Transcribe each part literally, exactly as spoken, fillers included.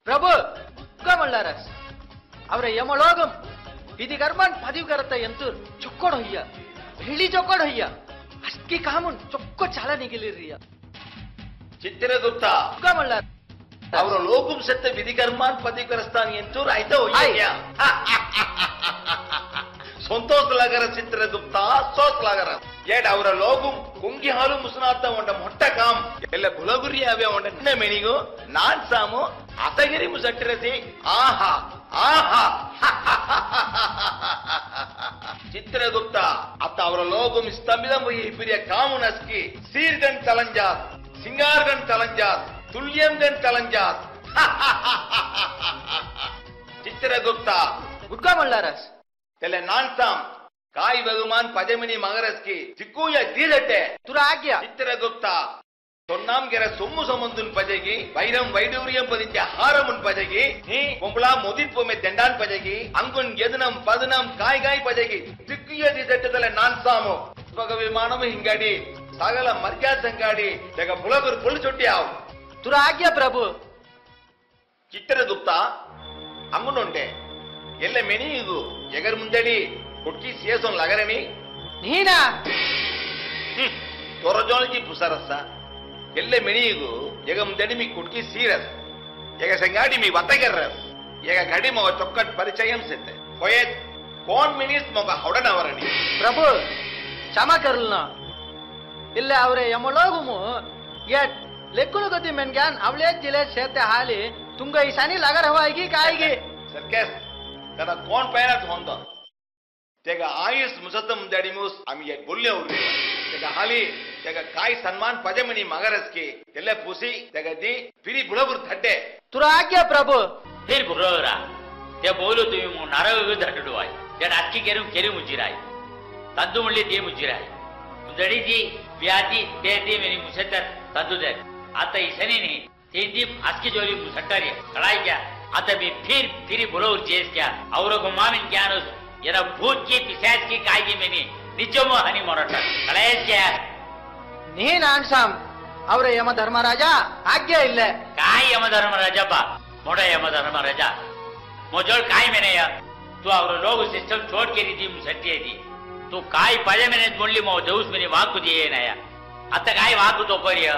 प्रभु मल्लारस अवर यमलोगम विधि कर्मान पदिव करता यंतु चुक्कोड़ होइया बेली चुक्कोड़ होइया अस्की कामुन चुक्को चाला निकलिरिया चित्रगुप्ता मल्लार अवर लोगम सत्य विधि कर्मान पदिव करस्तान यंतु राइता होइया संतोष लगರ ಚಿತ್ರಗುಪ್ತ ಸೋಸ್ लगರ ಏಡ್ ಅವರ ಲೋಗು ಕುಂಗಿ ಹಾಲು ಮುಸುನಾತ ಒಂಡ ಮೊಟ್ಟ ಕಾಮ್ ಎಲ್ಲ ಬುಲಗುರಿ ಅವೇ ಒಂಡ ನಿನ್ನ ಮೆಣಿಗು ನಾನ್ ಸಾಮು ಅತಗಿರಿ ಮುಸಟ್ಟಿರಸಿ ಆಹಾ ಆಹಾ ಚಿತ್ರಗುಪ್ತ ಅತ್ತ ಅವರ ಲೋಗು ಸ್ತಂಭಿದಂ ಈ ಹಿರಿಯ ಕಾಮುನಸ್ಕಿ ಸೀರ್ಗನ್ ತಲಂಜಾತ್ ಸಿಂಗಾರ್ಗನ್ ತಲಂಜಾತ್ ತುಲ್ಯಂಗನ್ ತಲಂಜಾತ್ ಚಿತ್ರಗುಪ್ತ गुटका मल्लारस तेले नानसाम काय वगुमान पदेमनी मगरस की चिक्कूया दीदटे तुरा आज्ञा चित्रगुप्ता सोन्नाम गेरा सोम्मु समंदुन पजेगी वैरम वैडूर्यम पदिंचे हारमुन पजेगी नी कोंबला मोदित्व में दंडान पजेगी अंगुन यदनम पदनम काय काय पजेगी चिक्कूया दीदटे तेले नानसामु स्वग विमानम हिंगाडी सागला मर्ग्या संगाडी तेग बुलगुर पुल चुट्टियाव तुरा आज्ञा प्रभु चित्रगुप्ता अंगुनुंडे ಎಲ್ಲ ಮೆನಿಗೂ ಎಗರ್ ಮುಂದಡಿ ಕೊಟ್ಟಿ ಸಿಯಸೊನ್ ಲಗರನಿ ನೀನಾ ತೋರಜೋಳಜಿ ಪುಸರಸ ಎಲ್ಲ ಮೆನಿಗೂ ಎಗ ಮುಂದಡಿ ಮಿ ಕೊಟ್ಟಿ ಸೀರಸ್ ಎಗ ಸಂಗಾಡಿ ಮಿ ವತಗರ್ರಸ್ ಎಗ ಗಡಿ ಮಗ ಚೊಕ್ಕಟ್ ಪರಿಚಯಂ ಸೆತೆ ಕೊಯತ್ ಕೋನ್ ಮಿನಿಸ್ ಮಗ ಹೊಡನವರನಿ ಪ್ರಭು ಕ್ಷಮಾ ಕರ್ಲನ ಇಲ್ಲ ಅವರೇ ಯಮಲೋಗುಮು ಯಟ್ ಲೆಕ್ಕುಲು ಗತಿ ಮೆನ್ಗ್ಯಾನ್ ಅವಳೆ ಜಿಲೆ ಸೇತೆ ಹಾಲಿ ತುಂಗ ಈಸಾನಿ ಲಗರ್ ಹವಾಯಿಗಿ ಕಾಯಿಗಿ ಸರ್ಕಸ್ तेरा कौन पैना धोंदा तेगा आयुष मुसतम दडिमुस आमी एक बोलले उरले तेगा हाली तेगा काय सम्मान पजमनी मगरस के तेले पुसी तेगा दी फिरी बुलबुर धड्डे तुरा आज्ञा प्रभु फिर बुलबुरा ते बोलो तुम्ही मु नारग धड्डुवाय ते अक्की केरु केरु मुजिराय तंदु मुल्ली दे मुजिराय मुदडी दी व्याधि ते दे मेरी मुसतर तंदु दे आता इसने नहीं ते दी आस्की जोली मुसटरी कड़ाई क्या आता भी फिर फिर बुलोर चेस क्या और गुमामिन क्या नो येरा भूत की पिशाच की कायगी में नहीं निजमो हनी मोरटा कलेश क्या नहीं नानसाम और यम धर्मराजा आज्ञा इल्ले काय यम धर्मराजा बा मोड़ा यम धर्मराजा मोजोल काय में नहीं तू और लोग सिस्टम छोड़ के दी मुसट्टी दी तू काय पजे में मुल्ली मो देउस में वाकु दिए नया आता काय वाकु तो परिया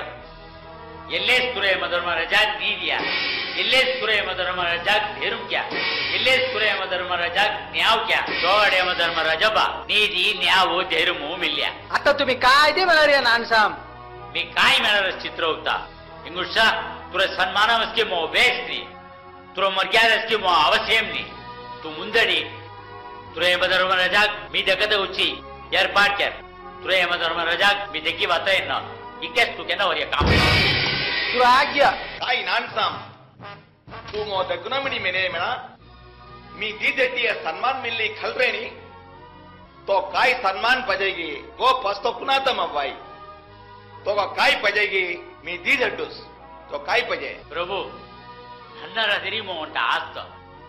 ಎಲ್ಲೇ ಸುರೇ ಮಧರ್ಮರಾಜ ನೀದಿಯಾ ಎಲ್ಲೇ ಸುರೇ ಮಧರ್ಮರಾಜ ಧೇರು ಕ್ಯಾ ಎಲ್ಲೇ ಸುರೇ ಮಧರ್ಮರಾಜ ನ್ಯಾವ್ ಕ್ಯಾ ತೋಡೆ ಮಧರ್ಮರಾಜ ಬಾ ನೀದಿ ನ್ಯಾವ್ ಧೇರು ಮು ಮಿಲ್ಯಾ आता तुम्ही काय दे मलारिया नानसाम मी काय मेरा चित्र होता इंगुशा तुरे सन्मानमस्के मो बेस्नी तुरे मर्यादस्के मो ಅವಶ್ಯಂನಿ तू ಮುಂದಡಿ तुरे मधर्मराज मी दगद उची ಏರ್ಪಾಟ್ ಕ್ಯಾ तुरे मधर्मराज मी देखी बात है ना इकेस तू केना और ये काम तुरा आज्ञा काय नानसाम तू मो दगुनमणी मेने मेना मी दीदटिया सम्मान मिलली खलरेनी तो काय सम्मान पजेगी गो पस्तो कुनातम अव्वाई तो काय पजेगी मी दीदटुस तो काय पजे प्रभु हन्नर दिरी मो उंट आस्त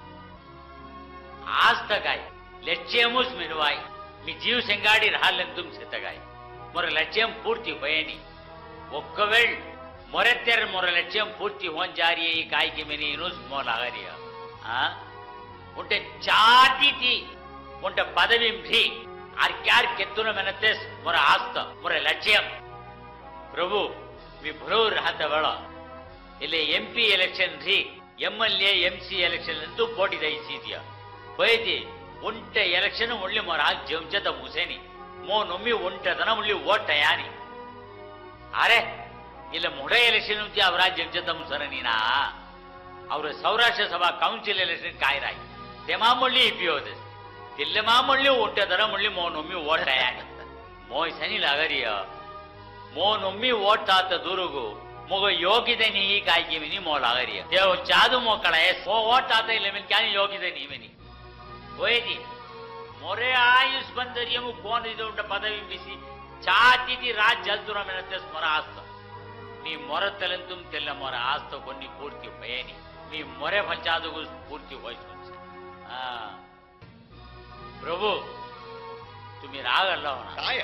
आस्त काय लक्ष्यमुस मिनवाई मी जीव संगाडी राहलन तुम सेतगाई मोर लक्ष्यम पूर्ति होयेनी ಒಕ್ಕವೇಳ್ ಮೊರೆತ್ತೆರ ಮೊರ ಲಕ್ಷ್ಯಂ ಪೂರ್ತಿ ಹೋನ್ ಜಾರಿಯೇ ಈ ಕಾಯ್ಗೆ ಮೆನಿ ಇನುಸ್ ಮೋಲಾಗರಿಯ ಆ ಉಂಟೆ ಚಾತಿತಿ ಉಂಟೆ ಪದವಿ ಭಿ ಆರ್ಕ್ಯಾರ್ ಕೆತ್ತುನ ಮೆನತೆಸ್ ಮೊರ ಆಸ್ತ ಮೊರ ಲಕ್ಷ್ಯಂ ಪ್ರಭು मी भरोर राहता वेळ ಇಲ್ಲಿ ಎಂಪಿ ಎಲೆಕ್ಷನ್ ರಿ ಎಂಎಲ್ಎ ಎಂಸಿ ಎಲೆಕ್ಷನ್ ಅಂತೂ ಪೋಟಿ ದೈಸಿದಿಯ ಬೈದಿ ಉಂಟೆ ಎಲೆಕ್ಷನ್ ಒಳ್ಳೆ ಮೊರ ಆಗ್ ಜಂಚದ ಮುಸೇನಿ ಮೋ ನೊಮ್ಮಿ ಉಂಟದನ ಒಳ್ಳೆ ಓಟ ಯಾನಿ अरे इल्ल मोठे इलेक्शन होती अवराज जनता मुसरनीना और सौराष्ट्र सभा कौन्सिल इलेक्शन काय राय तेमा मुल्ली इपी होते तिल्ले मा मुल्ली ओटे दर मुल्ली मो नोम्मी वोट आयानी मो इसनी लागरिया मो नोम्मी वोट तात दुरुगु मोग योगिते नी काय की मिनी मो लागरिया देव चादु मो कळे सो वोट तात इल्ले मिन क्यानी योगिते नी मिनी होयदी मोरे आयुष बंदरियमु कोन इदु उंट पदवी बिसी ಚಾತಿದಿ ರಾಜ್ ಜಲ್ದುರ ಮೆನತೆ ಸ್ಮರ ಆಸ್ತ ನೀ ಮೊರತಲೆಂತುಂ ತೆಲ್ಲ ಮೊರ ಆಸ್ತ ಕೊನ್ನಿ ಪೂರ್ತಿ ಭಯನಿ ನೀ ಮೊರೆ ಪಂಚಾದಗು ಪೂರ್ತಿ ಹೋಯ್ತು ಆ ಪ್ರಭು तुम्ही राग अल्लाह होना काय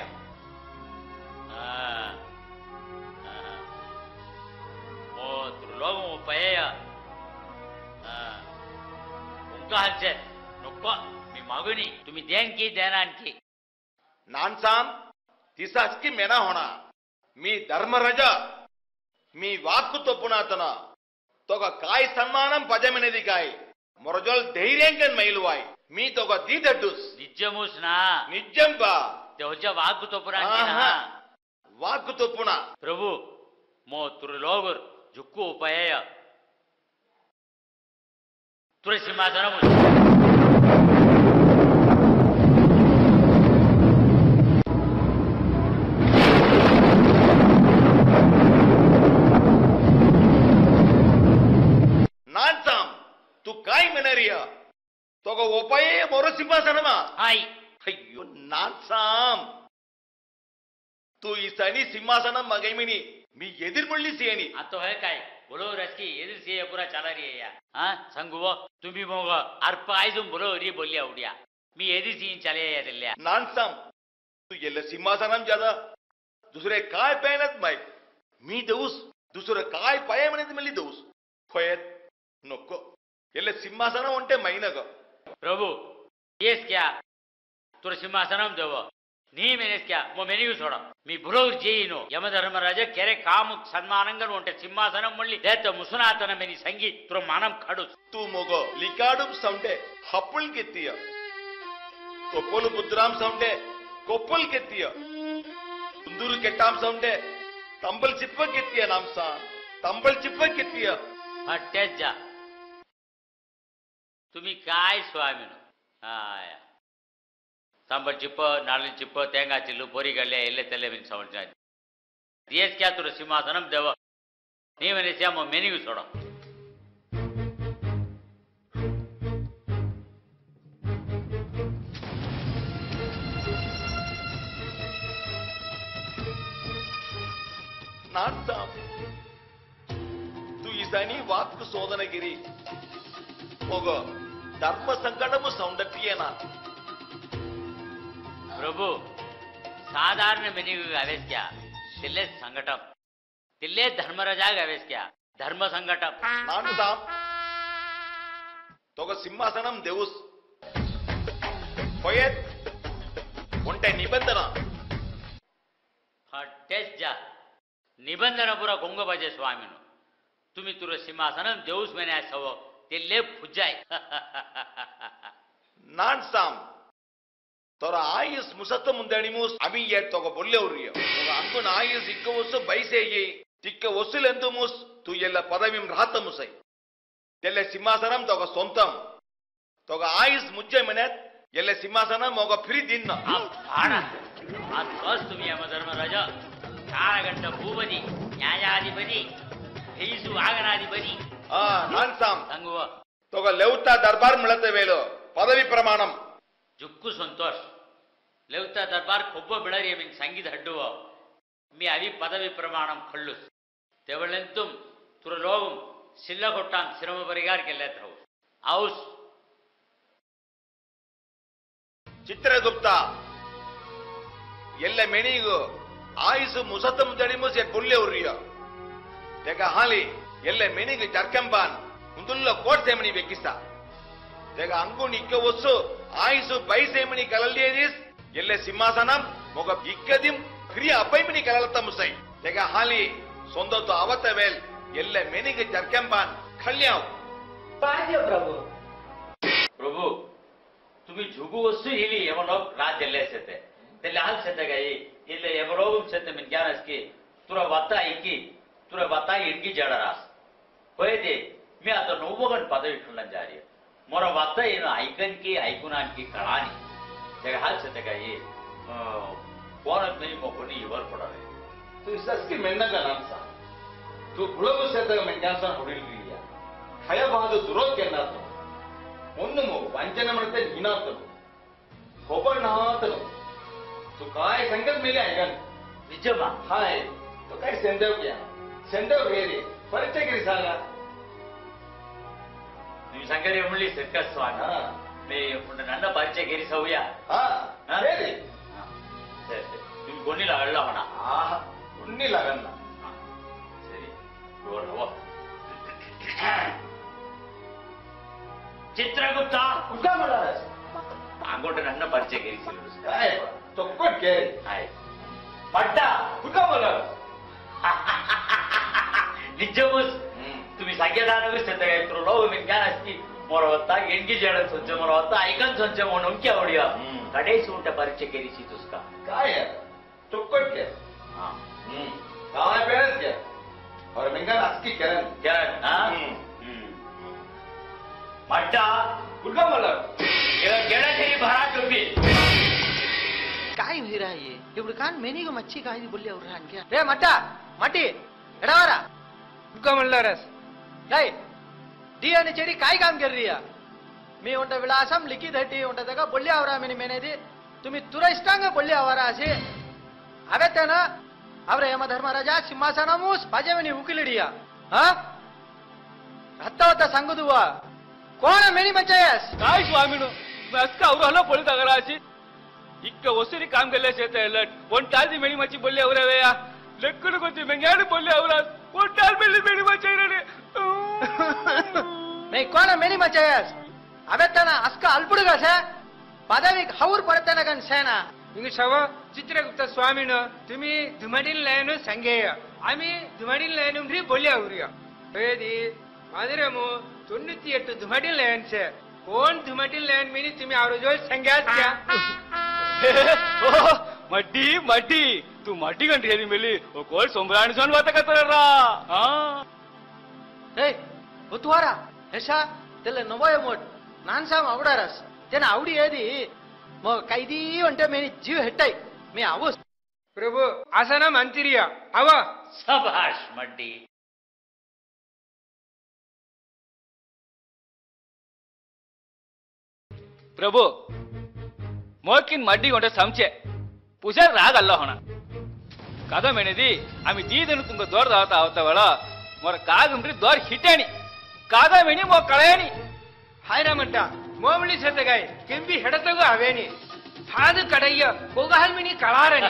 ओ तुम लोग पया नुक्को हालचेल नुक्को मी मागुनी तुम्ही देन की देना आणखी नानसाम तिसाच की मेना होना मी धर्मराज मी वाक्ku तोपुनातन तोग काय सन्मानम पजमिनेदी काय मोरजोल धैर्यंकन मैलुवाय मी तोग दीदड्डुस निजमूस ना निजम बा तेवजा वाक्ku तोपुना आहा वाक्ku तोपुना प्रभु मो तुरलोगर जुक्कू उपाय तुरे सिंहासनम नानसाम तू काय मेनरिया तोग उपाय मोर सिंहासनमा हाय अय्यो नानसाम तू ಈ ಸನಿ ಸಿಂಹಾಸನ ಮಗೈಮಿನಿ मी ಎದಿರ್ಮಳ್ಳಿ ಸೇನಿ आता है काय बोलो रसकी एदिर से पूरा चला रही है हाँ संगुवो तुम्ही मग अर्प आयजून बोलो री बोलली आवड्या मी एदिर सीन चले दिल्या नानसाम तू ಎಲ್ಲ सिंहासनम ज्यादा दुसरे काय पायनत माय मी देऊस दुसरं काय पाय म्हणत मल्ली देऊस होयत नको ಎಲ್ಲ सिंहासन ಒಂಟೆ ಮೈನಗ प्रभु येस क्या तुर सिंहासनम देव नी मेनेस क्या मो मेन्यू सोडा मी बुलोर जेईनो यमधर्मराज केरे काम सन्मानंगन उंटे सिंहासनम मल्ली देत मुसनातन मेनी संगीत तुर मानम खडुस तू मोगो लिकाडुम सौंटे हप्पुल केत्तिय कोप्पोलु बुद्राम सौंटे कोप्पुल केत्तिय कुंदूरु केट्टाम सौंटे तंबल चिप्प केत्तिय नामसा तंबल चिप्प केत्तिय हट्टेच जा तुम्ही काय स्वामीनो आया सांबर चिप्प नारळी चिप्प तेंगा चिल्लू पोरी गल्ले एल्ले तेल्ले बिन समझ दियस क्या तुर सिंहासनम देव नी मने क्या मो मेन्यू सोडा नानसाम तू इसानी वाक्ku सोदनगिरी मोग धर्म संकटमु सौंदर्यना प्रभु साधारण मेन्यू आवेश क्या तिल्ले संकटम तिल्ले धर्मराजाग आवेश क्या धर्म संकटम नानसाम तोग सिंहासनम देऊस होयत ಒಂಟೆ निबंधन हट्टेच जा निबंधन पुरा गोंग बाजे स्वामीनो तुम्ही तुर सिंहासनम देऊस मेने सव तिल्ले फुजाय नानसाम तोर आयुष मुसत ಮುಂದಣಿಮೂಸ್ ಅಮಿ ಯೆ ತೋಗ ಬೊಲ್ಲೆವ್ರಿಯ ತೋಗ ಅಂಗುನ ಆಯುಷ್ ಇಕ್ಕ ವಸ್ಸು ಬೈಸೇಯಿ ತಿಕ್ಕ ವಸ್ಸುಲೆಂದು ಮೂಸ್ ತು ಎಲ್ಲ ಪದವಿಂ ರಾತ ಮುಸೈ ತೆಲ್ಲೆ ಸಿಂಹಾಸನಂ ತೋಗ ಸೊಂತಂ ತೋಗ ಆಯುಷ್ ಮುಜ್ಜೆ ಮನೆತ್ ಎಲ್ಲ ಸಿಂಹಾಸನ ಮೋಗ ಫ್ರೀ ದಿನ್ನ ಆಣ ಆ ತೋಸ್ तुम्ही ಯಮಧರ್ಮರಾಜ ಕಾರಗಂಡ ಭೂಪತಿ ನ್ಯಾಯಾಧಿಪತಿ ಹೇಸು ಆಗನಾಧಿಪತಿ ಆ ನಾನ್ಸಾಮ್ ಸಂಗುವ ತೋಗ ಲೆವ್ತಾ ದರ್ಬಾರ್ ಮಿಳತೆ ವೇಲು ಪದವಿ ಪ್ರಮಾಣಂ जुक्कू संतोष लेवता दरबार खोब्ब बिळरी मीन संगीत हड्डुव मी अवी पदवी प्रमाणम खळ्ळुस तेवळेंतुम तुरलोगुम सिल्लगोट्टान श्रम परिगार केलेत हौस औस ಚಿತ್ರಗುಪ್ತ ಎಲ್ಲ ಮೆಣಿಗು ಆಯುಸು ಮುಸತಂ ಜಡಿಮುಸ್ ಎ ಬುಲ್ಲೆವ್ರಿಯ ತೆಗ ಹಾಲಿ ಎಲ್ಲ ಮೆಣಿಗು ಜರ್ಕಂಬಾನ್ ಮುಂದುಲ್ಲ ಕೋಟ್ ಸೇಮಣಿ ಬೆಕ್ಕಿಸ ತೆಗ ಅಂಗು ನಿಕ್ಕ ವಸ್ಸು ಆಯುಸು ಬೈಸೇಮಣಿ ಕಲಲ್ಲೇದಿಸ್ ಎಲ್ಲ ಸಿಂಹಾಸನಂ ಮೊಗ ಇಕ್ಕದಿಂ ಕ್ರಿಯ ಅಪೈಮಣಿ ಕಲಲತ ಮುಸೈ ತೆಗ ಹಾಲಿ ಸೊಂದೊತ್ತು ಅವತವೇಲ್ ಎಲ್ಲ ಮೆಣಿಗು ಜರ್ಕಂಬಾನ್ ಕಲ್ಯಾವ್ पाहिजे प्रभू प्रभु तुम्ही झुगू वस्तू हिली यमलोग राज जल्लेसेते तेले हाल सेतगाई इल्ले यमलोगum सेते min ज्ञानस्की तुरा वत्ता इकी तुरा वत्ता इडकी जडरास होयते मी आता नोबगण पदवी ठुलन जारी मोर वत्ता ಏನು ಐಕನ್ಕಿ ಐಕುನಾನ್ಕಿ ಕಳಾನಿ तेगा हाल सेतगाई कोण मेनी मोकोनी इवर पडारे तू इसकी मेन्नगा नानसा तू गुळगु सेतगा मेन्यासन ಹೊಡಿಲ್ರಿಯ ಹಯವಾದ ದುರೋಕ್ಕೆನ್ನಾತು ಒನ್ನುಮು ವಂಚನೆ ಮಾಡತೆ ನೀನಾತನು ಕೊಬನಾತನು तू काय संगत मेले ऐकन निजमा हाय तो काय सेंडव क्या सेंडव वेरे परिचय करी सांगा तुम्ही संगरे म्हणली सत्कस स्वामी हा मी ನನ್ನ ಪರಿಚಯ ಗೆರಿ ಸೌಯ हा वेरे ಸರಿ तुम्ही कोणी लागला म्हणा आहा उन्नी लागन ಸರಿ ರೋಡ್ ಹವ ಚಿತ್ರಗುಪ್ತ ಹುಡ್ಕೊಂಬಳ್ಳಾರಸ್ ಅಂಗೋಟ ನನ್ನ ಪರಿಚಯ ಗೆರಿಸಿಲ್ಲ ಚೊಕ್ಕೊಟ್ ಕೇಳಿ ಆಯ್ತು मड्डा कुठं बोला निजमच तुम्ही सगळ्यांना सत्य काय लोक विज्ञान असती मोरवत्ता एणगी जेडत संच मोरवत्ता ऐकन संच म्हणून की आवडिया कडे सूट परिचय केलीची तुसका काय चुक्कट के हां हम्म काय बेस के और मिंगा अस्की करन करन हां मड्डा कुठं बोला गेला गेला तरी भरा टोपी काय होई रहा ये ఇప్పుడు కాన్ మేనిగ మచ్చి కాయి బొల్లి అవరా అన్కే రే మట్ట మట్టి ఎడవరా हुक्कमल्लारस డై డి అని చెడి काय काम कर रही है मी उंट विलासम लिखित हटी उंट दगा बोल्ली आवरा मेनी मेनेदी तुम्ही तुरस्टांग बोल्ली आवरा असे अवेतन ಅವರ ಯಮ ಧರ್ಮರಾಜ ಸಿಂಹಾಸನ ಮೂಸ್ ಬಾಜೆವನಿ ಉಕಿಲಿಡಿಯಾ ಹಾ ಹತ್ತವತ್ತ ಸಂಗುದುವ ಕೋಣ ಮೇನಿ ಮಚ್ಚಯಸ್ काय स्वामीनो बस का औरहला पळी तगराची इक्क वसुरी काम केले शेत अलट कोण टाळदी मेणी मच्छी बोलले औरवया लक्कड कोती मंग्याड बोलले औरा कोण टाळ मेली मेणी मच्छी रे మే కోణ మేని మచ్చయస్ అవేతన అస్క అల్పుడుగా సే పదవి హౌర్ పడతన గన్ సేనా इंग शव चित्रगुप्त स्वामीनो तुम्ही धुमडील लायनो संगेय आम्ही धुमडील लायनो री बोलले औरिया हेदी मादरेमो தொண்ணூத்தி எட்டு धुमडील लायन से कोण धुमडील लायन मेनी तुम्ही औरो जो संग्यास क्या मड्डी मड्डी तू मड्डी गंटी हेरी मेली ओ कोळ सोमराणी सोन वाता कतरा हां ए उतवारा हेसा तेले नवय मोट नानसाम आवडारस तेना आवडी ఏది मग कैदी म्हणजे मेनी जीव हेटाई मी आवस प्रभु आसना मंत्रिया आवा सभाष मड्डी प्रभु मोकिन मड्डी कोणते समचे पूजा राग अल्ला होना कादा मेनेदी आम्ही दीदन तुंग दोर दावता आवता वेळा मोर कागंब्री दोर हिटेणी कादा मेनी मो कळेणी हायरा म्हणता मोमली सेत गाय केंबी हेडतगो आवेणी हाद कड़य्य कोगाहल मिनी कळारणी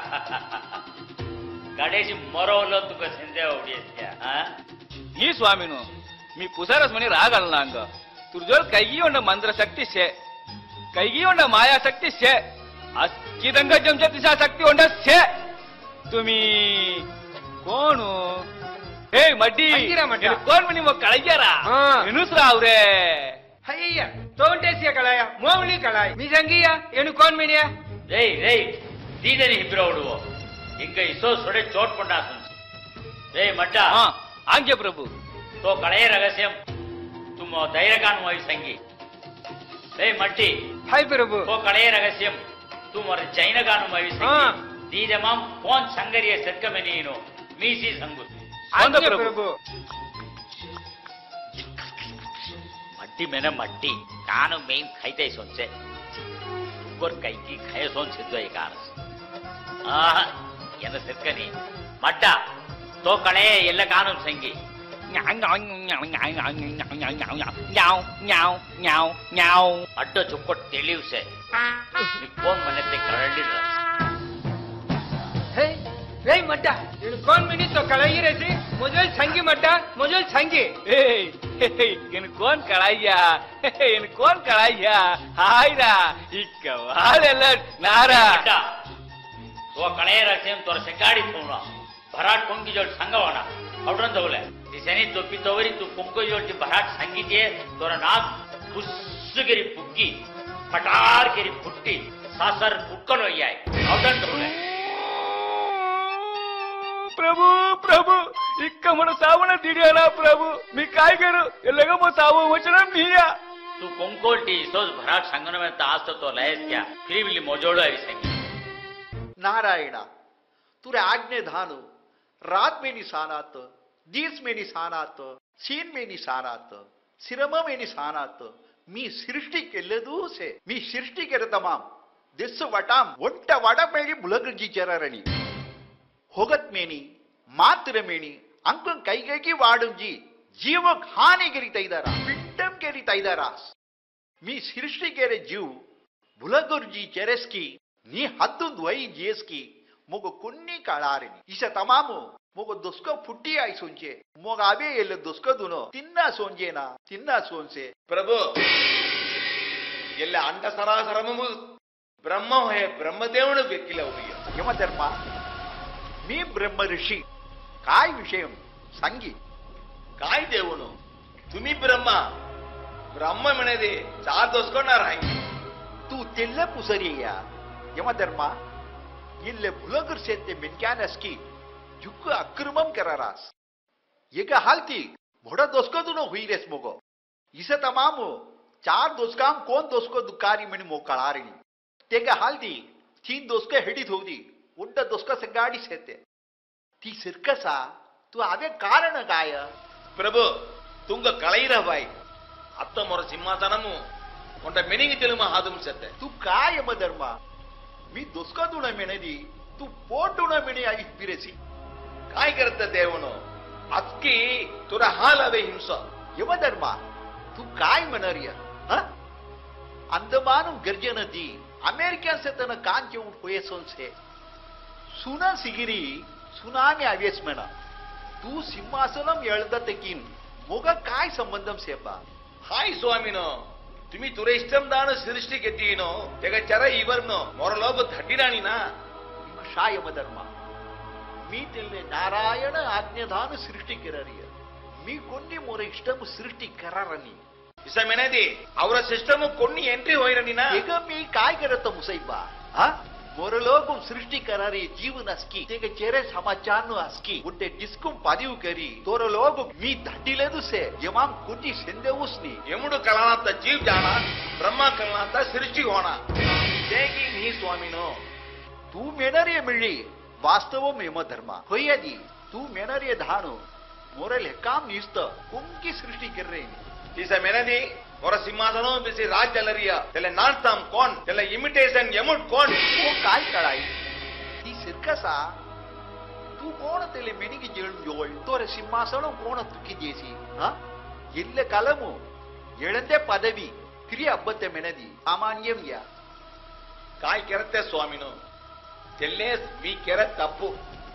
गडेजी मरवलो तुका संजय आवडीयस हां ही स्वामीनो मी पुसारस म्हणे राग अल्ला अंग तुझोर कैगी उंड मंत्र शक्ति से कैगी उंड माया शक्ति से अस्किदंग जमचे तिसा शक्ति उंड से तुम्ही कोण हे मड्डी कोण म्हणे मग कळग्यारा एनुसरा आवरे ಅಯ್ಯ ತೋಂಟೇಸಿಯ ಕಳಾಯ ಮೋವಳಿ ಕಳಾಯ ಮೀ ಸಂಗಿಯ ಏನು ಕೋನ್ ಮಿನಿಯ ರೇಯ್ ರೇಯ್ ದೀದನಿ ಹಿಬ್ರೌಡುವ ಇಂಗ ಇಸೋ ಸೊಡೆ ಚೋಟ್ಕೊಂಡ ರೇಯ್ ಮಡ್ಡ ಹಾ ಆಂಗ್ಯ ಪ್ರಭು तो कळे रहस्यम तुम धैर्यकान वही संगी रे मट्टी हाय प्रभु तो कळे रहस्यम तुम और जैनगान वही संगी दीदमाम कौन संगरिय सत्कमे नीनो मीसी संगु आंग्य प्रभु मट्टी मैंने मट्टी कानु मेन खाइते सोचे गोर कई की खाए सोन सिद्धो एक आरस आ येन सत्कनी मड्डा तो कळे ಎಲ್ಲ ಕಾನು ಸಂಗಿ ಅಡ್ಡ ಚುಕ್ಕೊಟ್ಟು ತಿಳಿವ್ಸೆ ಫೋನ್ ಮನೆತ್ತೆ ಕರಡಿರ हे रे मड्डा ಏನು ಕೋನ್ ಮಿನಿ तो ಕಳಾಯಿ ರೆಸಿ मुझे संगी मड्डा मुझे संगी ए ಏನು ಕೋನ್ ಕಳಾಯ್ಯ ಏನು ಕೋನ್ ಕಳಾಯ್ಯ ಹಾಯ್ರಾ ಇಕ್ಕ ವಾಳೆಲ್ಲ ನಾರಾ ಮಡ್ಡಾ तो कळे ರಸೆಂ ತೋರ ಸೆಕಾಡಿ ತೋಣ भराट कोंगी जोड संगवाना औडन दवले दिसनी तोपी तोवरी तू कोंको जोड भराट संगीते तोर नाक पुस्सगिरी पुग्गी पटार केरी फुट्टी सासर पुक्कलो याय औडन दवले प्रभु प्रभु इक्क मन सावण दिडियाला प्रभु मी काय करू एलग मो साव वचन मिया तू कोंकोटी सोज भराट संगन में तास्त तो लयस क्या फिरिबिली मोजोडो आई संगी नारायण तुरे आज्ञे धानु रात में निशानात दीस में निशानात सीन में निशानात सिरम में निशानात मी सृष्टि केलेदू से मी सृष्टि केले तमाम दिस वटाम वंट वड मेणी मुलगजी चररणी होगत मेणी मात्र मेणी अंकं कैगैकी वाडुंजी जीव हानी ಗೆರಿತಾ ಇದ್ದಾರಾ ಪಿಂಡಂ ಗೆರಿತಾ ಇದ್ದಾರಾ मी सृष्टि केले जीव मुलगुर्जी चेरेस्की नी हद्दुंद वೈ ಜೇಸ್ಕಿ मुग कुन्नी काळारिनी इस तमामु मोग दोस्क फुट्टी आई सोंचे मोग आबे एल दोस्क दुनो तिन्ना सोंजेना तिन्ना सोंसे प्रभु ಎಲ್ಲ ಅಂಡ ಸರಾಸರಮು ಬ್ರಹ್ಮ ಹೇ ಬ್ರಹ್ಮದೇವನ ವ್ಯಕ್ತಿಲ ಉಳಿಯ ಯಮಧರ್ಮ मी ब्रह्म ऋषी काय विषय सांगी काय देवनो तुम्ही ब्रह्मा ब्रह्म म्हणे चार दोसकोणार आहे तू तेल्ले पुसरिया यमधर्म इल्ले भुलगर सेते मिनक्यानस्की जुक्क अक्रमम करारास येग हालती भोडा दोस्को दुनो हुई रेस मोगो इसे तमामु चार दोस्काम कोण दोस्को दुकारी म्हणे मोकळारिणी तेग हालती तीन दोस्क हिडीत होती उड्ड दोस्क संगाडी सेते ती सिरकसा तू आवे कारण काय प्रभु तुंग कळैरवाई अत्त मोर सिंहासनमु ಒಂಟ ಮೆನಿಗೆ ತೆಲುಮ ಹಾದುಂ ಸತ್ತೆ तू काय यमधर्म मी दोस्क दुण मेणदी तू पोट दुण मेणी आई पिरेसी काय करत देवनो अक्की तुर हालवे हिंस यमधर्म तू काय म्हणरिय अंदमान गर्जन दी अमेरिकन से तन कांचे उठ होये सोनसे सुना सिगिरी सुनामी आवेश म्हणा तू सिंहासनम एळदतकीन मोग काय संबंधम सेपा हाय स्वामीनो तुम्ही तुरे इष्टम दान सृष्टी केतीनो तेग चर इवरनो मोरलोब धड्डिराणीना शा यमधर्म मी तेल्ले नारायण आज्ञाधान सृष्टी कररिय मी कोणी मोर इष्टम सृष्टी करारनी इस मेनेदी ಅವರ ಸಿಸ್ಟಮ್ कोणी एंट्री होईरनीना तेग मी काय करत मुसैबा हा मोरलोग सृष्टी करारी जीवन अस्की तेग चेरे समाचार अस्की उठे डिस्कुम पादिव करी तोरलोग मी धड्डिलेदु से यमाम कुटी सेंदे उसनी यमुडु कलानात जीव जाना ब्रह्मा कलानात सृष्टि होना तेगी नी स्वामीनो तू मेनरिय मिळी वास्तवम यमधर्म होयदी तू मेनरिय धानु मोरल काम निस्त कुंकी सृष्टी कर रही इस मेनेदी मोर सिंहासनो बिसी राज चलरिया तेले नानताम कोण तेले इमिटेशन यमुट कोण वो काय कळाई ती सिरकसा तू कोण तेले मेनिगी जेळून जोळ तोरे सिंहासनो कोण तुकी देसी हा इल्ले कलमु एळंदे पदवी क्रिया अब्बते मेनदी सामान्यम या काय करते स्वामीनो तेल्ले मी केरे तप्पु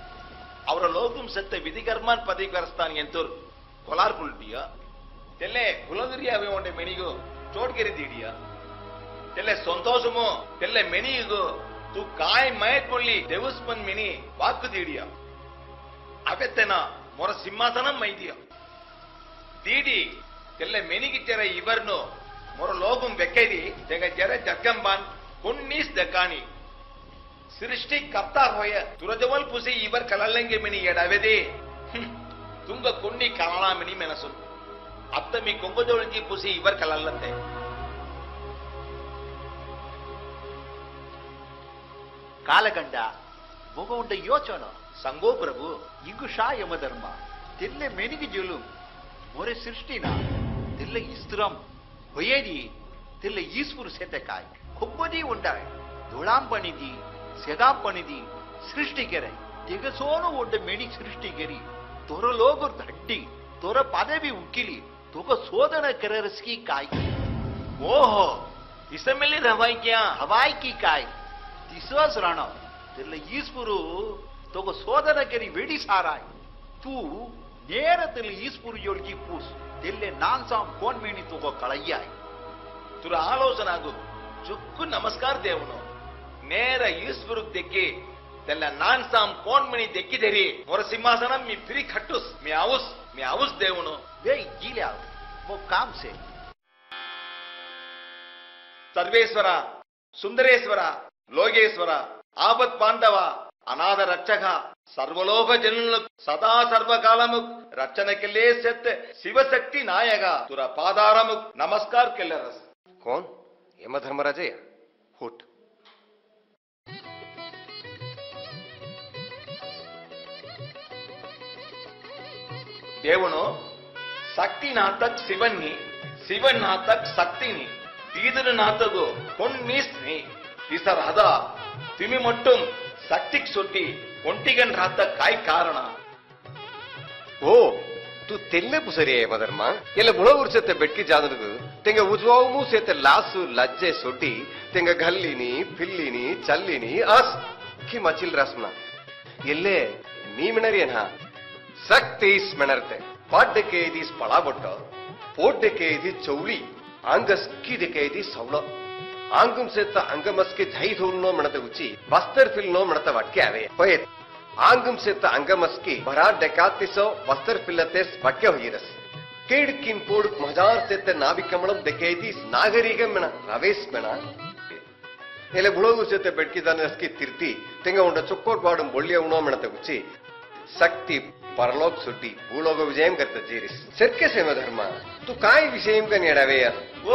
ಅವರ ಲೋಕಂ ಸತ್ಯ ವಿಧಿಕರ್ಮಾನ್ ಪದವಿಕರಿಸ್ತಾನೆ ಎಂತರು ಕೊಲಾರ್ಪುಲ್ಟಿಯ తెల్లే కులగిరి అవి ఉండే మెనిగు చోట్కెరి తీడియా తెల్లే సంతోషము తెల్లే మెనిగు తు కాయ్ మయట్ కొల్లి దేవస్మన్ మెని వాక్కు తీడియా అవెత్తెన మొర సింహాసనం మైదియా తీడి తెల్లే మెనిగి చెర ఇవర్ను మొర లోకం వెక్కైది తెగ చెర జగ్గంబాన్ కొన్నీస్ దక్కాని सृष्टि कप्ता होय तुरजवल पुसी इवर कलल्लंगे मिनी एडवेदे तुंग कुन्नी कलना मिनी मेनसु अत्त मी कुंगजोळंगी पुसी इवर कलल्लंते कालगंड मोग उंड योचन संगो प्रभु इंगु शा यमधर्म तिल्ले मेनिगी जेलु मोरे सृष्टिना तिल्ले इस्त्रम होयेदी तिल्ले ईश्वर सेते काय खुब्बदी उंडाय धुळाम बनिदी सेगाम पणिदी सृष्टि केरे तेगसोनु ओड मेणी सृष्टि केरी तोर लोग धड्डी तोर पदवी उक्किली तोग शोधन कररस्की काय ओहो इसमेली रवाई क्या हवाई की काय दिसवस राणा तेल्ले ईश्वरु तोग शोधन केरी वेडी साराय तू नेर तेल्ले ईश्वर योळगी पूस तेल्ले नानसाम कोण मेणी तोग कळय्याय तुर आलोचनागु चुक्कु नमस्कार देवनो ನೇರ ಈಶ್ವರ ದೆಕ್ಕೆ ತೆಲ್ಲ ನಾನ್ ಸಾಮ್ ಕೋನ್ ಮಣಿ ದೆಕ್ಕಿದೆರಿ ಮೊರ ಸಿಂಹಾಸನ ಮಿ ಫ್ರೀ ಖಟ್ಟುಸ್ ಮಿ ಆವುಸ್ ಮಿ ಆವುಸ್ ದೇವನು ಬೇ ಗೀಲ್ಯಾ ಮೋ ಕಾಮ್ ಸೆ ಸರ್ವೇಶ್ವರ ಸುಂದರೇಶ್ವರ ಲೋಕೇಶ್ವರ ಆಪತ್ ಬಾಂಧವ ಅನಾಥ ರಕ್ಷಕ ಸರ್ವಲೋಕ ಜನನು ಸದಾ ಸರ್ವಕಾಲಮು ರಕ್ಷಣಕ್ಕೆಲ್ಲೇ ಸೆತ್ ಶಿವಶಕ್ತಿ ನಾಯಕ ತುರ ಪಾದಾರಮು ನಮಸ್ಕಾರ ಕೆಲ್ಲರಸ್ कौन यमधर्मराजय हुट ದೇವನು ಶಕ್ತಿ ನಾತಕ್ ಶಿವನ್ನಿ ಶಿವನ್ ನಾತಕ್ ಶಕ್ತಿನಿ தீதன நாத்தகோ பொன்னீஸ்னி இசர் அத திமி மட்டும் சக்திக்கு சொட்டி ஒண்டிகன் ராத்த காய் காரண ओ तू तेल्ले पुसरी यमधर्म ಎಲ್ಲ ಬುಳೂರ್ ಸೆತ್ತೆ ಬೆಟ್ಕಿ ಜಾದನದು ತೆಂಗ ಉಜ್ವಾವು ಸೆತ್ತೆ ಲಾಸು ಲಜ್ಜೆ ಸೊಟ್ಟಿ ತೆಂಗ ಗಲ್ಲಿನಿ ಪಿಲ್ಲಿನಿ ಚಲ್ಲಿನಿ ಅಸ್ ಕಿ ಮಚಿಲ್ ರಸ್ನ ಎಲ್ಲೆ ನೀ ಮಿಣರಿಯನ शक्ति स्मरणते पाड्यके यदि पलाबट्ट पोड्यके यदि चौली आंगस्की दिके यदि सौल आंगम से अंगमस्के धई धोलनो मणत उची वस्तर फिलनो मणत वटके आवे होयत आंगम से अंगमस्की भरा डेकातिसो वस्तर फिलते वटके होइरस केड किन पोड मजार से नाविकमणम देकेदी नागरिकम मण रवेस मण एले बुळगु से बेडकी दाने अस्की तिर्ति तेंग उंड चुक्कोट वाडम बोल्लिय उणो मणत उची शक्ति परलोक सुट्टी भूलोक विजयम करता जीरिस सत्य सेम धर्म तू काय विषयम का नेडावेय ಓ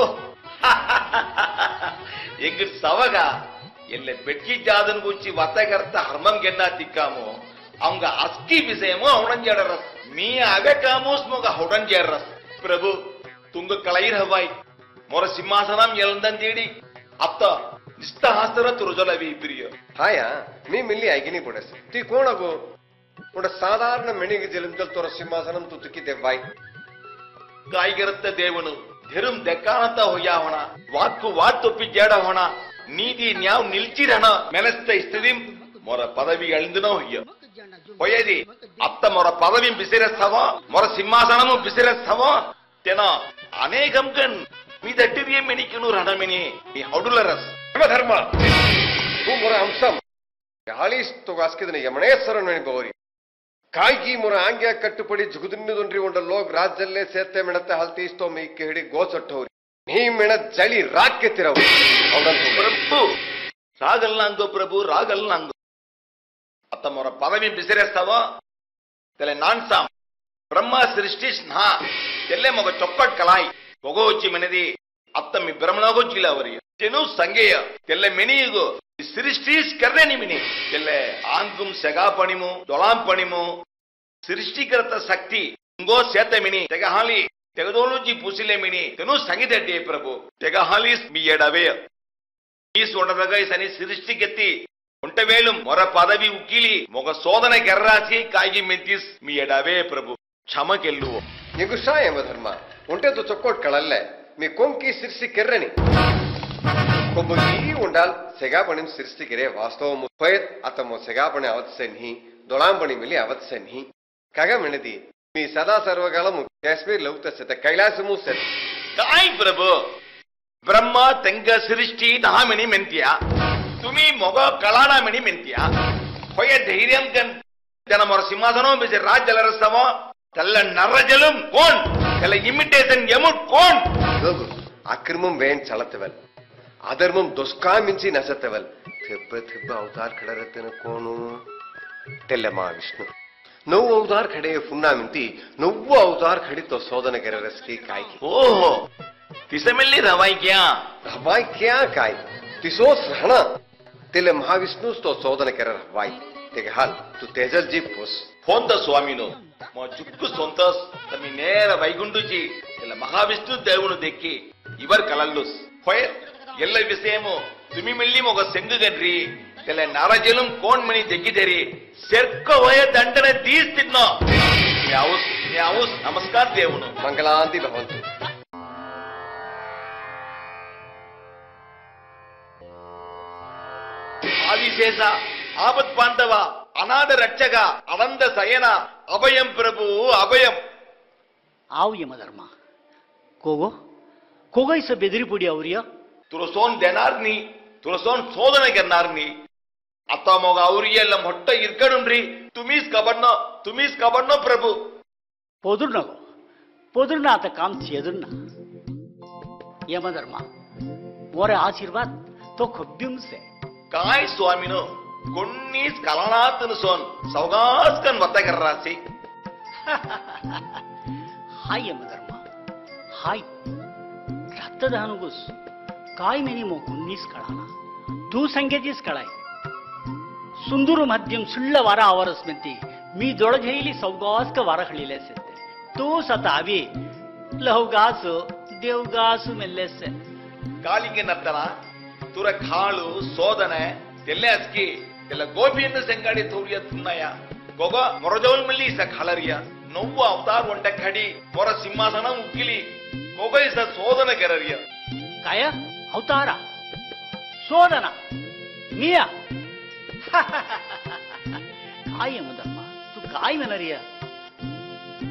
ಎಂಗ್ ಸವಗ ಎಲ್ಲ ಬೆಟ್ಕಿ ಜಾದನ್ ಗುಚ್ಚಿ ವತ್ತಗರ್ತ ಹರ್ಮಂ ಗೆನ್ನ ತಿಕ್ಕಾಮು ಅವಂಗ ಅಸ್ಕಿ ವಿಷಯಮು ಅವಣಂಜಡರಸ್ ಮೀ ಅವೆಕಾಮೂಸ್ ಮೊಗ ಹೊಡಂಜರಸ್ ಪ್ರಭು ತುಂಗ ಕಳೈರ್ ಹವಾಯ್ ಮೊರ ಸಿಂಹಾಸನಂ ಎಲ್ದಂದೇಡಿ ಅತ್ತ ನಿಸ್ತಹಾಸ್ತರ ತುರುಜಲವಿ ಪ್ರಿಯ ಹಾಯಾ ಮೀ ಮಿಲ್ಲಿ ಐಗಿನಿ ಪುಡಸ್ ತಿ ಕೋಣಗು ಉಂಡ ಸಾಧಾರಣ ಮೆಣಿಗೆ ಜಲಂಜಲ್ ತೋರ ಸಿಂಹಾಸನಂ ತುತುಕಿ ದೆವ್ವಾಯ್ ಕಾಯ್ಗರತ್ತ ದೇವನು ಧೆರುಂ ದೆಕ್ಕಾನಂತ ಹೊಯ್ಯಾವಣ ವಾಕ್ಕು ವಾತ್ತೊಪ್ಪಿ ಜೇಡ ಹೊಣ ನೀತಿ ನ್ಯಾವ್ ನಿಲ್ಚಿರಣ ಮೆನಸ್ತ ಇಸ್ತದಿಂ ಮೊರ ಪದವಿ ಅಳಿಂದನೋ ಹೊಯ್ಯ ಹೊಯ್ಯದಿ ಅತ್ತ ಮೊರ ಪದವಿ ಬಿಸಿರಸ್ತವ ಮೊರ ಸಿಂಹಾಸನಮು ಬಿಸಿರಸ್ತವ ತೆನ ಅನೇಕಂ ಕನ್ ಮೀ ದಟ್ಟಿರಿಯ ಮೆಣಿಕನು ರಣಮೆನಿ ಈ ಹೌಡುಲರಸ್ ಧರ್ಮ ತೂ ಮೊರ ಅಂಶಂ ಯಾಳೀಸ್ ತೊಗಾಸ್ಕಿದನ ಯಮಣೇಶ್ವರನ್ ಮೆಣಿ ಬೋರಿ ಕಾಯ್ಗಿ ಮೊರ ಆಂಗ್ಯ ಕಟ್ಟುಪಡಿ ಜುಗುದಿನ್ನುದುಂಡ್ರಿ ಉಂಡ ಲೋಗ್ ರಾಜ್ಯಲ್ಲೇ ಸೇತೆ ಮೆಣತೆ ಹಲ್ತೀಸ್ತೋ ಮೀಕ್ಕೆ ಹಿಡಿ ಗೋಚಟ್ಟವ್ರಿ ನೀ ಮೆಣ ಜಳಿ ರಾಕ್ಕೆ ತಿರವು ಪ್ರಭು ರಾಗಲ್ನಾಂಗೋ ಪ್ರಭು ರಾಗಲ್ನಾಂಗೋ ಅತ್ತ ಮೊರ ಪದವಿ ಬಿಸಿರೆಸ್ತವ ತೆಲೆ ನಾನ್ಸಾಂ ಬ್ರಹ್ಮ ಸೃಷ್ಟಿ ಸ್ನಾ ತೆಲ್ಲೆ ಮೊಗ ಚೊಕ್ಕಟ್ ಕಲಾಯಿ ಹೊಗೋಚಿ ಮೆನದಿ ಅತ್ತ ಮಿ ಬ್ರಹ್ಮನೋಗೋಚಿಲ್ಲ ಅವರಿಗೆ ತೆನು ಸಂಗೇಯ ತೆಲ್ಲೆ ಮೆಣಿಯುಗು ಸೃಷ್ಟಿಸ್ ಕರ್ಣೆ ಮಿನಿ ತೆಲ್ಲೆ ಆಂಗುಂ ಸೆಗಾ ಪಣಿಮು ದೊಳಾಂ ಪಣಿಮು ಸೃಷ್ಟಿಕರ್ತ ಶಕ್ತಿ ಇಂಗೋ ಸೇತ ಮಿನಿ ತೆಗ ಹಾಲಿ ತೆಗದೋಳುಜಿ ಪುಸಿಲೆ ಮಿನಿ ತೆನು ಸಂಗೀತ ಪ್ರಭು ತೆಗ ಹಾಲಿಸ್ ಮಿ ಎಡವೇ ಈ ಸೊಂಡದಾಗ ಈ ಸನಿ ಸೃಷ್ಟಿಗೆತ್ತಿ ಉಂಟವೇಳು ಮೊರ ಪದವಿ ಉಕ್ಕಿಲಿ ಮೊಗ ಸೋದನೆ ಗೆರ್ರಾಸಿ ಕಾಯ್ಗಿ ಮೆಂತಿಸ್ ಮಿ ಎಡವೇ ಪ್ರಭು ಕ್ಷಮ ಗೆಲ್ಲುವು ನಿಗುಷಾ ಎಂಬ ಧರ್ಮ ಉಂಟೆದು ಚೊಕ್ಕೋಟ್ ಕಳಲ್ಲೆ ಮಿ ಕೊಂಕಿ ಸಿರ್ಸಿ ಕೆರ್ರನಿ ಕೊಬ್ಬಗಿ ಉಂಡಾಲ್ ಸೆಗಾಪಣಿಂ ಸಿರ್ಸಿಗೆರೆ ವಾಸ್ತವ ಮುಫಯತ್ ಅತಮೋ ಸೆಗಾಪಣೆ ಅವತ್ಸೆ ನಿಹಿ ದೊಳಾಂಪಣಿ ಮಿಲಿ ಅವತ್ಸೆ ನಿಹಿ ಕಗ ಮೆಣದಿ ಮೀ ಸದಾ ಸರ್ವಕಾಲಮು ಕಾಶ್ಮೀರ್ ಲೌತಸೆತ ಕೈಲಾಸಮು ಸೆತ್ ಕಾಯ್ ಪ್ರಭು ಬ್ರಹ್ಮ ತೆಂಗ ಸೃಷ್ಟಿ ನಹಾಮಿನಿ ಮೆಂತಿಯ ತುಮಿ ಮೊಗ ಕಳಾಣ ಮಿನಿ ಮೆಂತಿಯ ಹೊಯ ಧೈರ್ಯಂ ಕನ್ ಜನ ಮೊರ ಸಿಂಹಾಸನೋ ಬಿಸಿ ರಾಜ್ಯಲರಸ್ತವ ತೆಲ್ಲ ನರಜಲಂ ಕೋನ್ ತೆಲ್ಲ ಇಮಿಟೇಷನ್ ಯಮುಟ್ ಕೋನ್ ಲೋಗು ಅಕ್ರಮಂ ವೇನ್ ಚಳತವಲ್ अधर्मम दुष्कामिंची नसतवल थिब्ब थिब्ब अवतार खड़ा रहते न कोणु तेल्ले मा विष्णु नव्व अवतार खड़े फुन्ना मिंती नव्व अवतार खड़ी तो सोदन ಗೆರೆ ರಸ್ಕಿ ಕಾಯ್ಕಿ ಓಹೋ ತಿಸಮೆಲ್ಲಿ ರವಾಯ್ ಕ್ಯಾ ರವಾಯ್ ಕ್ಯಾ ಕಾಯ್ ತಿಸೋ ಸಹಣ ತೆಲ್ಲೆ ಮಹಾವಿಷ್ಣು तो सोदन ಗೆರೆ ರವಾಯ್ ತೆಗೆ ಹಾಲ್ ತು ತೇಜಲ್ ಜಿ ಪುಸ್ ಫೋಂತ ಸ್ವಾಮಿನು ಮೋ ಜುಕ್ಕು ಸೊಂತಸ್ ತಮಿ ನೇರ ವೈಗುಂಡುಜಿ ಎಲ್ಲ ಮಹಾವಿಷ್ಣು ದೇವನು ದೆಕ್ಕಿ ಇವರ್ ಕಲಲ್ಲುಸ್ ಹೊಯ್ ಎಲ್ಲ ವಿಷಯಮು ತುಮಿ ಮಿಳ್ಳಿ ಮೊಗ ಸೆಂಗುಗನ್ರಿ ಎಲ್ಲ ನಾರಜಲಂ ಕೋಣ್ ಮಣಿ ತೆಗ್ಗಿದೇರಿ ಸೆರ್ಕ ವಯ ದಂಡನೆ ತೀಸ್ತಿದ್ನೋ ಯಾವುಸ್ ಯಾವುಸ್ ನಮಸ್ಕಾರ ದೇವನು ಮಂಗಲಾಂತಿ ಭವಂತು ಆದಿಶೇಷ ಆಪತ್ ಬಾಂಧವ ಅನಾಥ ರಕ್ಷಕ ಅನಂತ ಸಯನ ಅಭಯಂ ಪ್ರಭು ಅಭಯಂ आओ यमधर्मा कोगो कोगो इस बेदरी पुड़ी आवरिया ತುಳಸೋನ್ ದೇನಾರ್ನಿ ತುಳಸೋನ್ ಸೋದನೆ ಗೆನ್ನಾರ್ನಿ ಅತ್ತ ಮೊಗ ಅವ್ರಿಗೆ ಎಲ್ಲ ಮೊಟ್ಟ ಇರ್ಕಡುನ್ರಿ ತುಮೀಸ್ ಕಬಡ್ನೋ ತುಮೀಸ್ ಕಬಡ್ನೋ ಪ್ರಭು पोदुर नगो पोदुर ना आता काम चेदुर ना यमधर्मा मोरे आशीर्वाद तो खब्ब्युम से ಕಾಯ್ ಸ್ವಾಮಿನು ಕೊನ್ನೀಸ್ ಕಲನಾತನು ಸೋನ್ ಸೌಗಾಸ್ಕನ್ ವತ್ತಗರ್ರಾಸಿ हाय यमधर्मा हाय रक्तदानुगुस काय मेनी मो कुन्नीस कळाना दू संगेतीस कळाय सुंदूर मध्यम सुಳ್ಳ ವಾರ ಅವರಸ್ಮೆಂತಿ मी ಜೊಳಜೈಲಿ ಸೌಗಾಸ್ಕ ವಾರ ಹಳಿಲೆ ಸೆತ್ತೆ ತೂ ಸತಾವಿ ಲಹುಗಾಸು ದೇವ್ಗಾಸು ಮೆಲ್ಲೆಸೆ ಕಾಲಿಗೆ ನರ್ತನ ತುರ ಕಾಳು ಸೋದನೆ ತೆಲ್ಲೆ ಅಸ್ಕಿ ಎಲ್ಲ ಗೋಪಿಯನ್ನು ಸೆಂಗಾಡಿ ತೋರಿಯ ತುನ್ನಯ ಗೊಗ ಮೊರಜೋಲ್ ಮಲ್ಲಿ ಸ ಖಾಲರಿಯ ನೋವು ಅವತಾರ್ ಒಂಟ ಕಡಿ ಮೊರ ಸಿಂಹಾಸನ ಉಕ್ಕಿಲಿ ಗೊಗೈಸ ಸೋದನ ಗೆರರಿಯ काय अवतारा शोधना मिया काय यमधर्मा तू काय म्हणरिया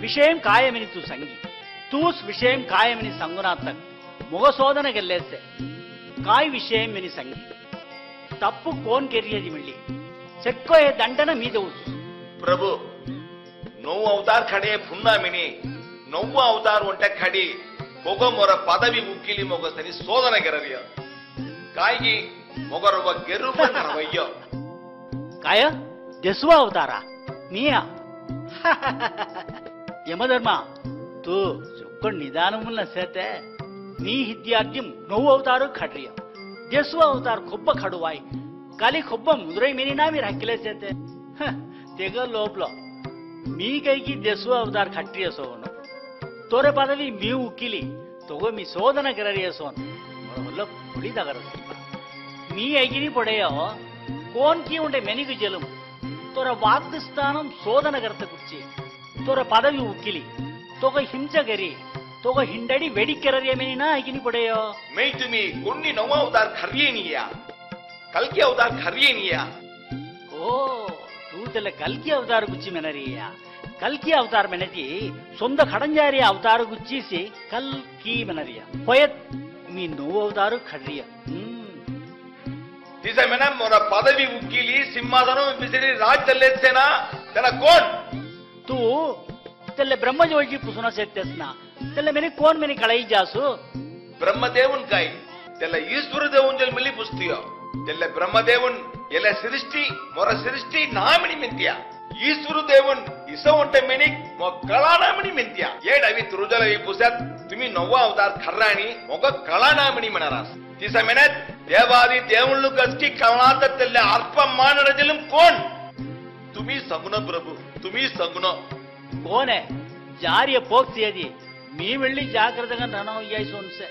విషయం ఖాయమని తూ సంగి తూస్ విషయం ఖాయమని సంగునాథక్ మొగ శోధన గెల్లేస్తే కాయ్ విషయం మిని సంగి తప్పు కోన్ కెరియది మిళ్ళి చెక్కోయే దండన మీద ఊసు ಪ್ರಭು ನೋವು ಅವತಾರ ಖಡೆ ಪುಣ್ಣ ಮಿನಿ ನೋವು ಅವತಾರ ಒಂಟೆ ಖಡಿ ಮೊಗ ಮೊರ ಪದವಿ ಉಕ್ಕಿಲಿ ಮೊಗ ಸರಿ ಸೋದನ ಗೆರರಿಯ ಕಾಯಿಗಿ ಮೊಗರವ ಗೆರು ಬಂದರವಯ್ಯೋ ಕಾಯ ದೆಸುವ ಅವತಾರ ನೀಯಾ ಯಮಧರ್ಮ ತೂ ಚೊಕ್ಕೊಂಡು ನಿಧಾನమున్న ಸೇತೆ ನೀ ಹಿದ್ಯಾದ್ಯಂ ನೋವು ಅವತಾರು ಖಡ್ರಿಯ ದೆಸುವ ಅವತಾರ ಕೊಬ್ಬ ಖಡುವಾಯ್ ಕಾಲಿ ಕೊಬ್ಬ ಮುದ್ರೈ ಮಿನಿನಾ ಮೀರ್ ಹಕ್ಕಿಲೆ ಸೇತೆ ತೆಗ ಲೋಪ್ಲೋ मी ಕೈಗಿ ದೆಸುವ ಅವತಾರ ಖಟ್ರಿಯ ಸೋನು ತೋರೆ ಪದವಿ ಮೀ ಉಕ್ಕಿಲಿ ತಗೋ ಮೀ ಸೋದನ ಗೆರರಿಯ ಸೋನ್ ಮೊಲ್ಲ ಪುಳಿದಗರ मी ಐಗಿನಿ ಪಡೆಯೋ ಕೋನ್ ಕಿ ಉಂಡೆ ಮೆನಿಗು ಜಲಂ ತೋರ ವಾಗ್ಸ್ಥಾನಂ ಸೋದನ ಗರ್ತ ಕುಚ್ಚಿ ತೋರ ಪದವಿ ಉಕ್ಕಿಲಿ ತೋಗ ಹಿಂಸಗರಿ ತೋಗ ಹಿಂಡಡಿ ವೆಡಿಕೆರರಿಯ ಮೆನಿನಾ ಐಗಿನಿ ಪಡೆಯೋ ಮೈ ತುಮಿ ಗುಣ್ಣಿ ನೋವ ಅವತಾರ ಖರ್ಯೇನಿಯ ಕಲ್ಕಿ ಅವತಾರ ಖರ್ಯೇನಿಯ ಓ ತೂತೆಲ್ಲ ಕಲ್ಕಿ ಅವತಾರ ಗುಚ್ಚಿ ಮೆನರಿಯ ಕಲ್ಕಿ ಅವತಾರ ಮೆನತಿ ಸೊಂದ ಖಡಂಜಾರಿಯ ಅವತಾರ ಗುಚ್ಚಿಸಿ ಕಲ್ಕಿ ಮೆನರಿಯ ಹೊಯತ್ ಮೀ ನೋವು ಅವತಾರು ಖಡ್ರಿಯ ಹ್ಮ್ ದಿಸ ಮೆನ ಮೊರ ಪದವಿ ಉಕ್ಕಿಲಿ ಸಿಂಹಾಸನ ಬಿಸಿರಿ ರಾಜ್ಯದಲ್ಲೆತ್ತೇನಾ ತೆಲ ಕೋನ್ तू तेले ब्रह्मजोजी पुसुना सेतेस ना तेले मेरी कौन मेरी कड़ाई जासु ಬ್ರಹ್ಮದೇವನ್ ಕಾಯಿ ತೆಲ್ಲ ಈಶ್ವರ ದೇವನ್ ಜಲ್ ಮಿಲಿ ಪುಸ್ತಿಯೋ ತೆಲ್ಲ ಬ್ರಹ್ಮದೇವನ್ ಎಲ್ಲ ಸೃಷ್ಟಿ ಮೊರ ಸೃಷ್ಟಿ ನಾಮಿನಿ ಮೆಂತ್ಯ ಈಶ್ವರ ದೇವನ್ ಇಸ ಒಂಟೆ ಮೆನಿಕ್ ಮೊ ಕಳಾನಾಮಿನಿ ಮೆಂತ್ಯ ಏಡ್ ಅವಿ ತುರುಜಲ ಈ ಪುಸತ್ ತುಮಿ ನವ್ವ ಅವತಾರ ಖರ್ರಾಣಿ ಮೊಗ ಕಳಾನಾಮಿನಿ ಮನರಾಸ್ ದಿಸ ಮೆನತ್ ದೇವಾದಿ ದೇವಳ್ಳು ಕಸ್ಕಿ ಕಳಾತ ತೆಲ್ಲ ಅರ್ಪ ಮಾನಡ ಜಲಂ ಕೋನ್ ತುಮಿ ಸಗುಣ ಪ್ರಭು ತುಮಿ ಸಗುಣ कौन है जारिय पोक्सी यदि मी वेल्ली जाग्रतगा ननो यैसु अनसे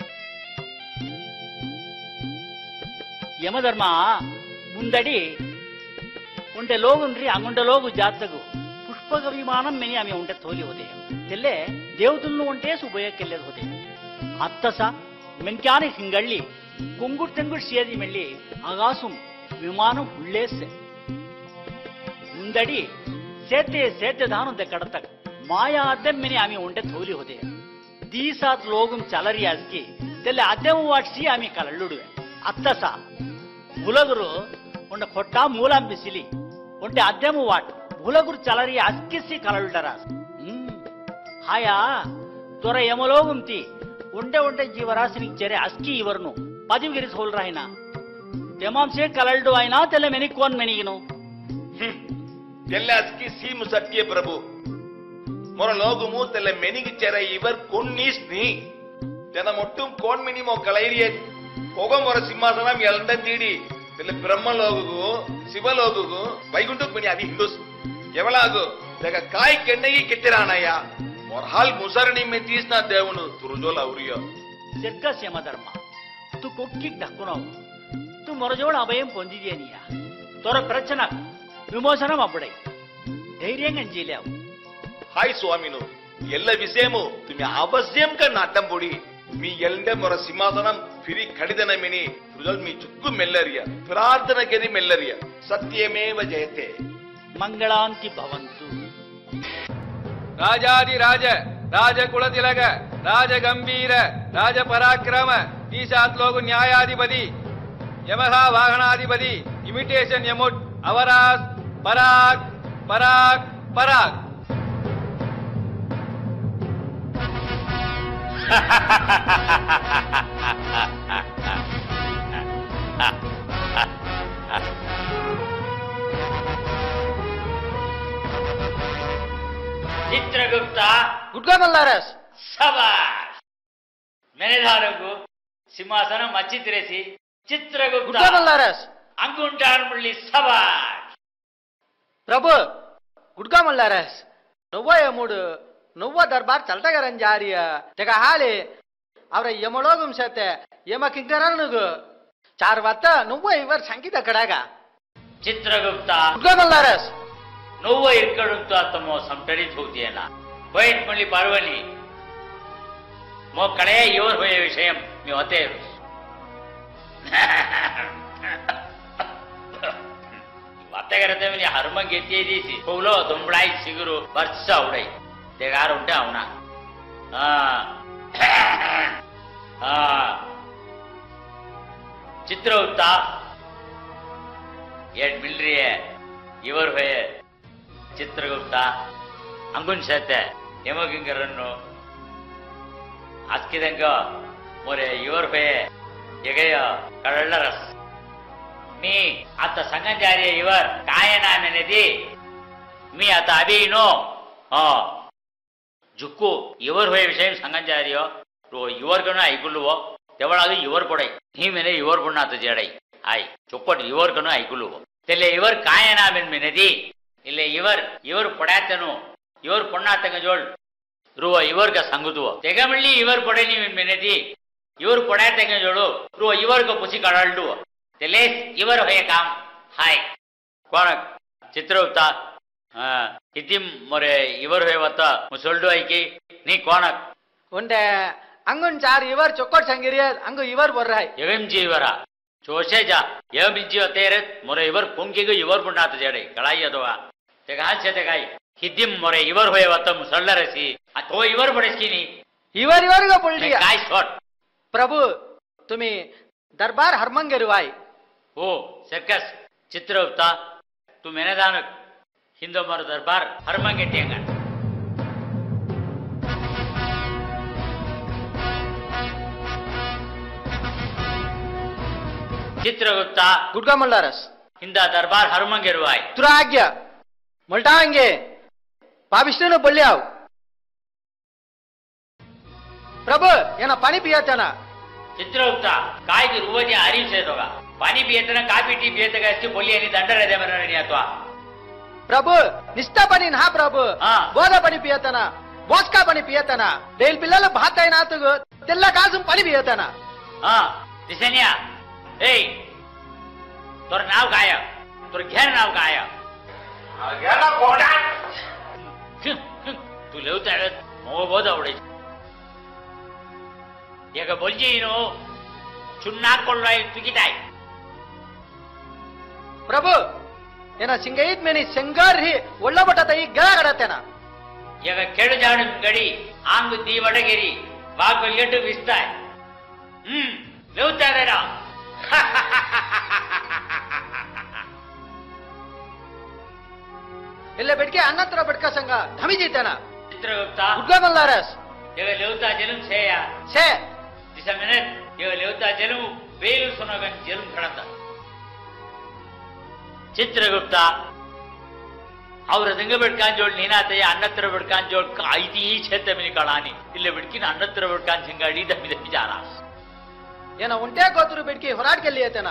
यमधर्म ಮುಂದಡಿ ಉಂಡೆ ಲೋಗುನ್ರಿ ಅಂಗುಂಡ ಲೋಗು ಜಾತಗು ಪುಷ್ಪಕ ವಿಮಾನಂ ಮೆನಿ ಆಮೆ ಉಂಡೆ ತೋಲಿ ಹೋದೆ ಎಲ್ಲೆ ದೇವತುಲ್ಲು ಉಂಟೆ ಸುಬಯಕ್ಕೆಲ್ಲೆ ಹೋದೆ ಅತ್ತಸ ಮೆನ್ಕ್ಯಾನೆ ಹಿಂಗಳ್ಳಿ ಕುಂಗುಟ್ ತೆಂಗುಟ್ ಸೇದಿ ಮೆಳ್ಳಿ ಆಗಾಸುಂ ವಿಮಾನಂ ಉಳ್ಳೇಸೆ ಮುಂದಡಿ ಸೇತೆ ಸೇತೆ ದಾನುಂದೆ ಕಡತಕ ಮಾಯಾ ಅದ್ದೆಮ್ಮೆನಿ ಆಮಿ ಉಂಡೆ ತೋಲಿ ಹೋದೆ ದೀಸಾತ್ ಲೋಗುಂ ಚಲರಿ ಅಸ್ಕಿ ತೆಲ್ಲೆ ಅದ್ದೆಮು ವಾಟ್ಸಿ ಆಮಿ ಕಲಳ್ಳುಡುವೆ ಅತ್ತಸ ಬುಲಗುರು ಉಂಡ ಕೊಟ್ಟ ಮೂಲಾಂ ಬಿಸಿಲಿ ಉಂಡೆ ಅದ್ದೆಮು ವಾಟ್ ಬುಲಗುರು ಚಲರಿ ಅಸ್ಕಿಸಿ ಕಲಳ್ಳುಡರ ಹ್ಮ್ ಹಾಯಾ ತೊರ ಯಮಲೋಗುಂ ತಿ ಉಂಡೆ ಉಂಡೆ ಜೀವರಾಶಿನಿ ಚೆರೆ ಅಸ್ಕಿ ಇವರ್ನು ಪದಿವಿಗಿರಿಸ್ ಹೋಲ್ರಾಯಿನ ತೆಮಾಂಸೆ ಕಲಳ್ಡು ಆಯ್ನಾ ತೆಲ್ಲೆ ಮೆನಿ ಕೋನ್ ಮೆನಿಗಿನು ತೆಲ್ಲ ಅಸ್ಕಿ ಸೀಮು ಸತ್ಯ ಪ್ರಭು ಮೊರ ಲೋಗುಮು ತೆಲ್ಲ ಮೆನಿಗಿ ಚೆರೆ ಇವರ್ ಕೊನ್ನೀಸ್ ನೀ ತೆನ ಮೊಟ್ಟುಂ ಕೋನ್ ಮಿನಿ ಮೊ ಕಳೈರಿಯ ಹೋಗ ಮೊರ ಸಿಂಹಾಸನಂ ಎಲ್ದ ತೀಡಿ ತೆಲ್ಲ ಬ್ರಹ್ಮ ಲೋಗುಗು ಶಿವ ಲೋಗುಗು ವೈಗುಂಠಕ್ ಮಿನಿ ಅದಿ ಹಿಂದುಸ್ ಎವಳಾಗು ತೆಗ ಕಾಯಿ ಕೆಣ್ಣಗಿ ಕೆಟ್ಟಿರಾನಯ್ಯ ಮೊರ ಹಾಲ್ ಮುಸರಣಿ ಮೆ ತೀಸ್ನ ದೇವನು ತುರುಜೋಲ್ ಅವ್ರಿಯೋ ಸಿರ್ಕಸ್ ಯಮಧರ್ಮ ತು ಕೊಕ್ಕಿಗ್ ದಕ್ಕುನವು ತು ಮೊರಜೋಳ ಅಭಯಂ ಪೊಂದಿದೀನಿಯ ತೊರ ಪ್ರಚನ ವಿಮೋಚనం అప్పుడే ధైర్యంగా చేయలేవు హాయ్ స్వామిను ఎల్ల విషయము తుమి అవశ్యంగా నాటం పొడి మీ ఎల్ండే మొర సింహాసనం ఫిరి కడిదన మిని రుజల్ మీ చుక్కు మెల్లరియ ప్రార్థన కెది మెల్లరియ సత్యమేవ జయతే మంగళాంతి భవంతు ರಾಜಾದಿ ರಾಜ ರಾಜ ಕುಲತಿಲಕ ರಾಜ ಗಂಭೀರ ರಾಜ ಪರಾಕ್ರಮ ಈಶಾತ್ ಲೋಗು ನ್ಯಾಯಾಧಿಪತಿ ಯಮಹ ವಾಹನಾಧಿಪತಿ ಇಮಿಟೇಷನ್ ಯಮುಟ್ ಅವರಾಸ್ ಪರಾಗ್ ಪರಾಗ್ ಪರಾಗ್ ಚಿತ್ರಗುಪ್ತ గుడ్గా మల్లారస్ సబాష్ మెనదారుకు సింహాసనం అచ్చితిరేసి చిత్రగుప్త గుడ్గా మల్లారస్ అంగుంటారు మళ్ళీ సబాష్ ప్రభు గుడ్గా మల్లారస్ నువ్వ యముడు నువ్వ దర్బార్ చల్టగరన్ జారియ తెగ ಹಾಲಿ ಅವರ ಯಮಳೋಗಂ ಸತೆ ಯಮ ಕಿಂಕರನಗು ಚಾರ್ ವತ್ತ నువ్వ ಇವರ್ ಸಂಗೀತ ಕಡಾಗ ಚಿತ್ರಗುಪ್ತ గుడ్గా మల్లారస్ నువ్వు ఇక్కడుంటూ అత్తమో సంటరి చూతేనా పోయిట్ మళ్ళీ పర్వని మో కడే యోర్ పోయే విషయం మీ ಹೊತ್ತೇರು ವತ್ತಗರತೆ ಹರ್ಮ ಗೆತ್ತಿದೀಸಿ ಪೌಲೋ ದುಂಬಳಾಯಿ ಸಿಗುರು ಬರ್ಸ ಉಡೈ तेगार उंटे అవునా चित्रगुप्ता एट मिल रही है इवर हुए चित्रगुप्ता अंगुन सेते हेमोगिंगरन्नु अस्किदंग मोरे इवर हुए यगय कळल्लरस मी आता संगंजारी इवर कायना मेनेदी मी आता अभिनो हा जुक्कू इवर हुए विषय संगंजारियो रो इवर गण ऐकुलुवो तेवळागु इवर पडै ही मेने इवर पुणात जेडै आय चोपट इवर गण ऐकुलुवो तेले इवर कायना मेन मेनेदी इल्ले इवर इवर पडातनो इवर पुणातंग जोळ रो इवर का संगुदुवो तेगमल्ली इवर पडैनी मेन मेनेदी इवर पडातंग जोळो रो इवर को पुसी काढाळडुवो तेले इवर होय काम हाय कोण चित्रगुप्ता इतिम मोरे इवर होय वत मुसोल्डो ऐकी नी कोणक उंडे अंगुन चार इवर चोकोट संगिरिय अंगु इवर बोल रहा है एवं जी इवरा चोशे जा एवं बिजी तेरे मोरे इवर पुंगिगु इवर पुंडात जेडे कळाई अदवा ते गाल से ते गाई हिदिम मोरे इवर होय वत मुसल्लरसी आ तो इवर पडेसकी नी इवर इवर गो बोलडिया काय शॉट प्रभु तुम्ही दरबार हरमंगेरुवाई ओ सर्कस चित्रगुप्ता तू मेने दानक हिंदो मर दरबार हरमंगेटियंगा चित्रगुप्ता गुडगा मल्लारस हिंदा दरबार हरमंगेरुवाई तुरा आज्ञा मल्टांगे पाविष्णु बोल्याव प्रभु येना पाणी पियातना चित्रगुप्ता काय की रुवजी हरी से दोगा पानी पियतना काफी टी पियतगा इसकी बोली आणि दंडर दे मरणी आता प्रभु निष्ठा पाणी ना प्रभु बोध पाणी पियतना मोस्का पाणी पियतना डेल पिल्लल भात आहे ना तुग तेल्ला काजून पाणी पियतना हा दिसनिया ए तोर नाव काय तोर घेर नाव काय गेला कोडा तू लेवता मो बोध आवडे ಈಗ ಬೊಲ್ಜಿನು ಚುನ್ನಾಕೊಳ್ಳಾಯಿ ತುಗಿತಾಯಿ ಪ್ರಭು ಏನ ಸಿಂಗೈತ್ ಮೇನಿ ಸಂಗಾರ್ ಹಿ ಒಳ್ಳ ಬಟತ ಈ ಗಳ ಗಡತೆನ ಈಗ ಕೆಡು ಜಾಡು ಗಡಿ ಆಂಗು ದಿ ವಡಗಿರಿ ಬಾಗು ಲೆಟ್ಟು ವಿಸ್ತಾಯ್ ಹ್ಮ್ ಲೇವುತ್ತಾರೇನ ಇಲ್ಲ ಬೆಡ್ಕೆ ಅನ್ನತ್ರ ಬಡ್ಕ ಸಂಗ ಧಮಿ ಜೀತನ ಚಿತ್ರಗುಪ್ತ ಗುಡ್ಗ ಮಲ್ಲಾರಸ್ ಈಗ ಲೇವುತಾ ಜಲಂ ಸೇಯ ಸೇ दिशा मैंने ये लेवता जलम वेलु सुनागन जलम खड़ता चित्रगुप्ता और दंग बिडकान जोड़ नीनाते अन्नत्र बिडकान जोड़ आईती ही क्षेत्र में निकालानी इल्ले बिडकिन अन्नत्र बिडकान सिंगाड़ी दमी दमी जाना ಏನ ಉಂಟೆ ಗೋತ್ರ ಬಿಡ್ಕಿ ಹೊರಾಡ್ ಗೆಲ್ಲಿ ಐತನ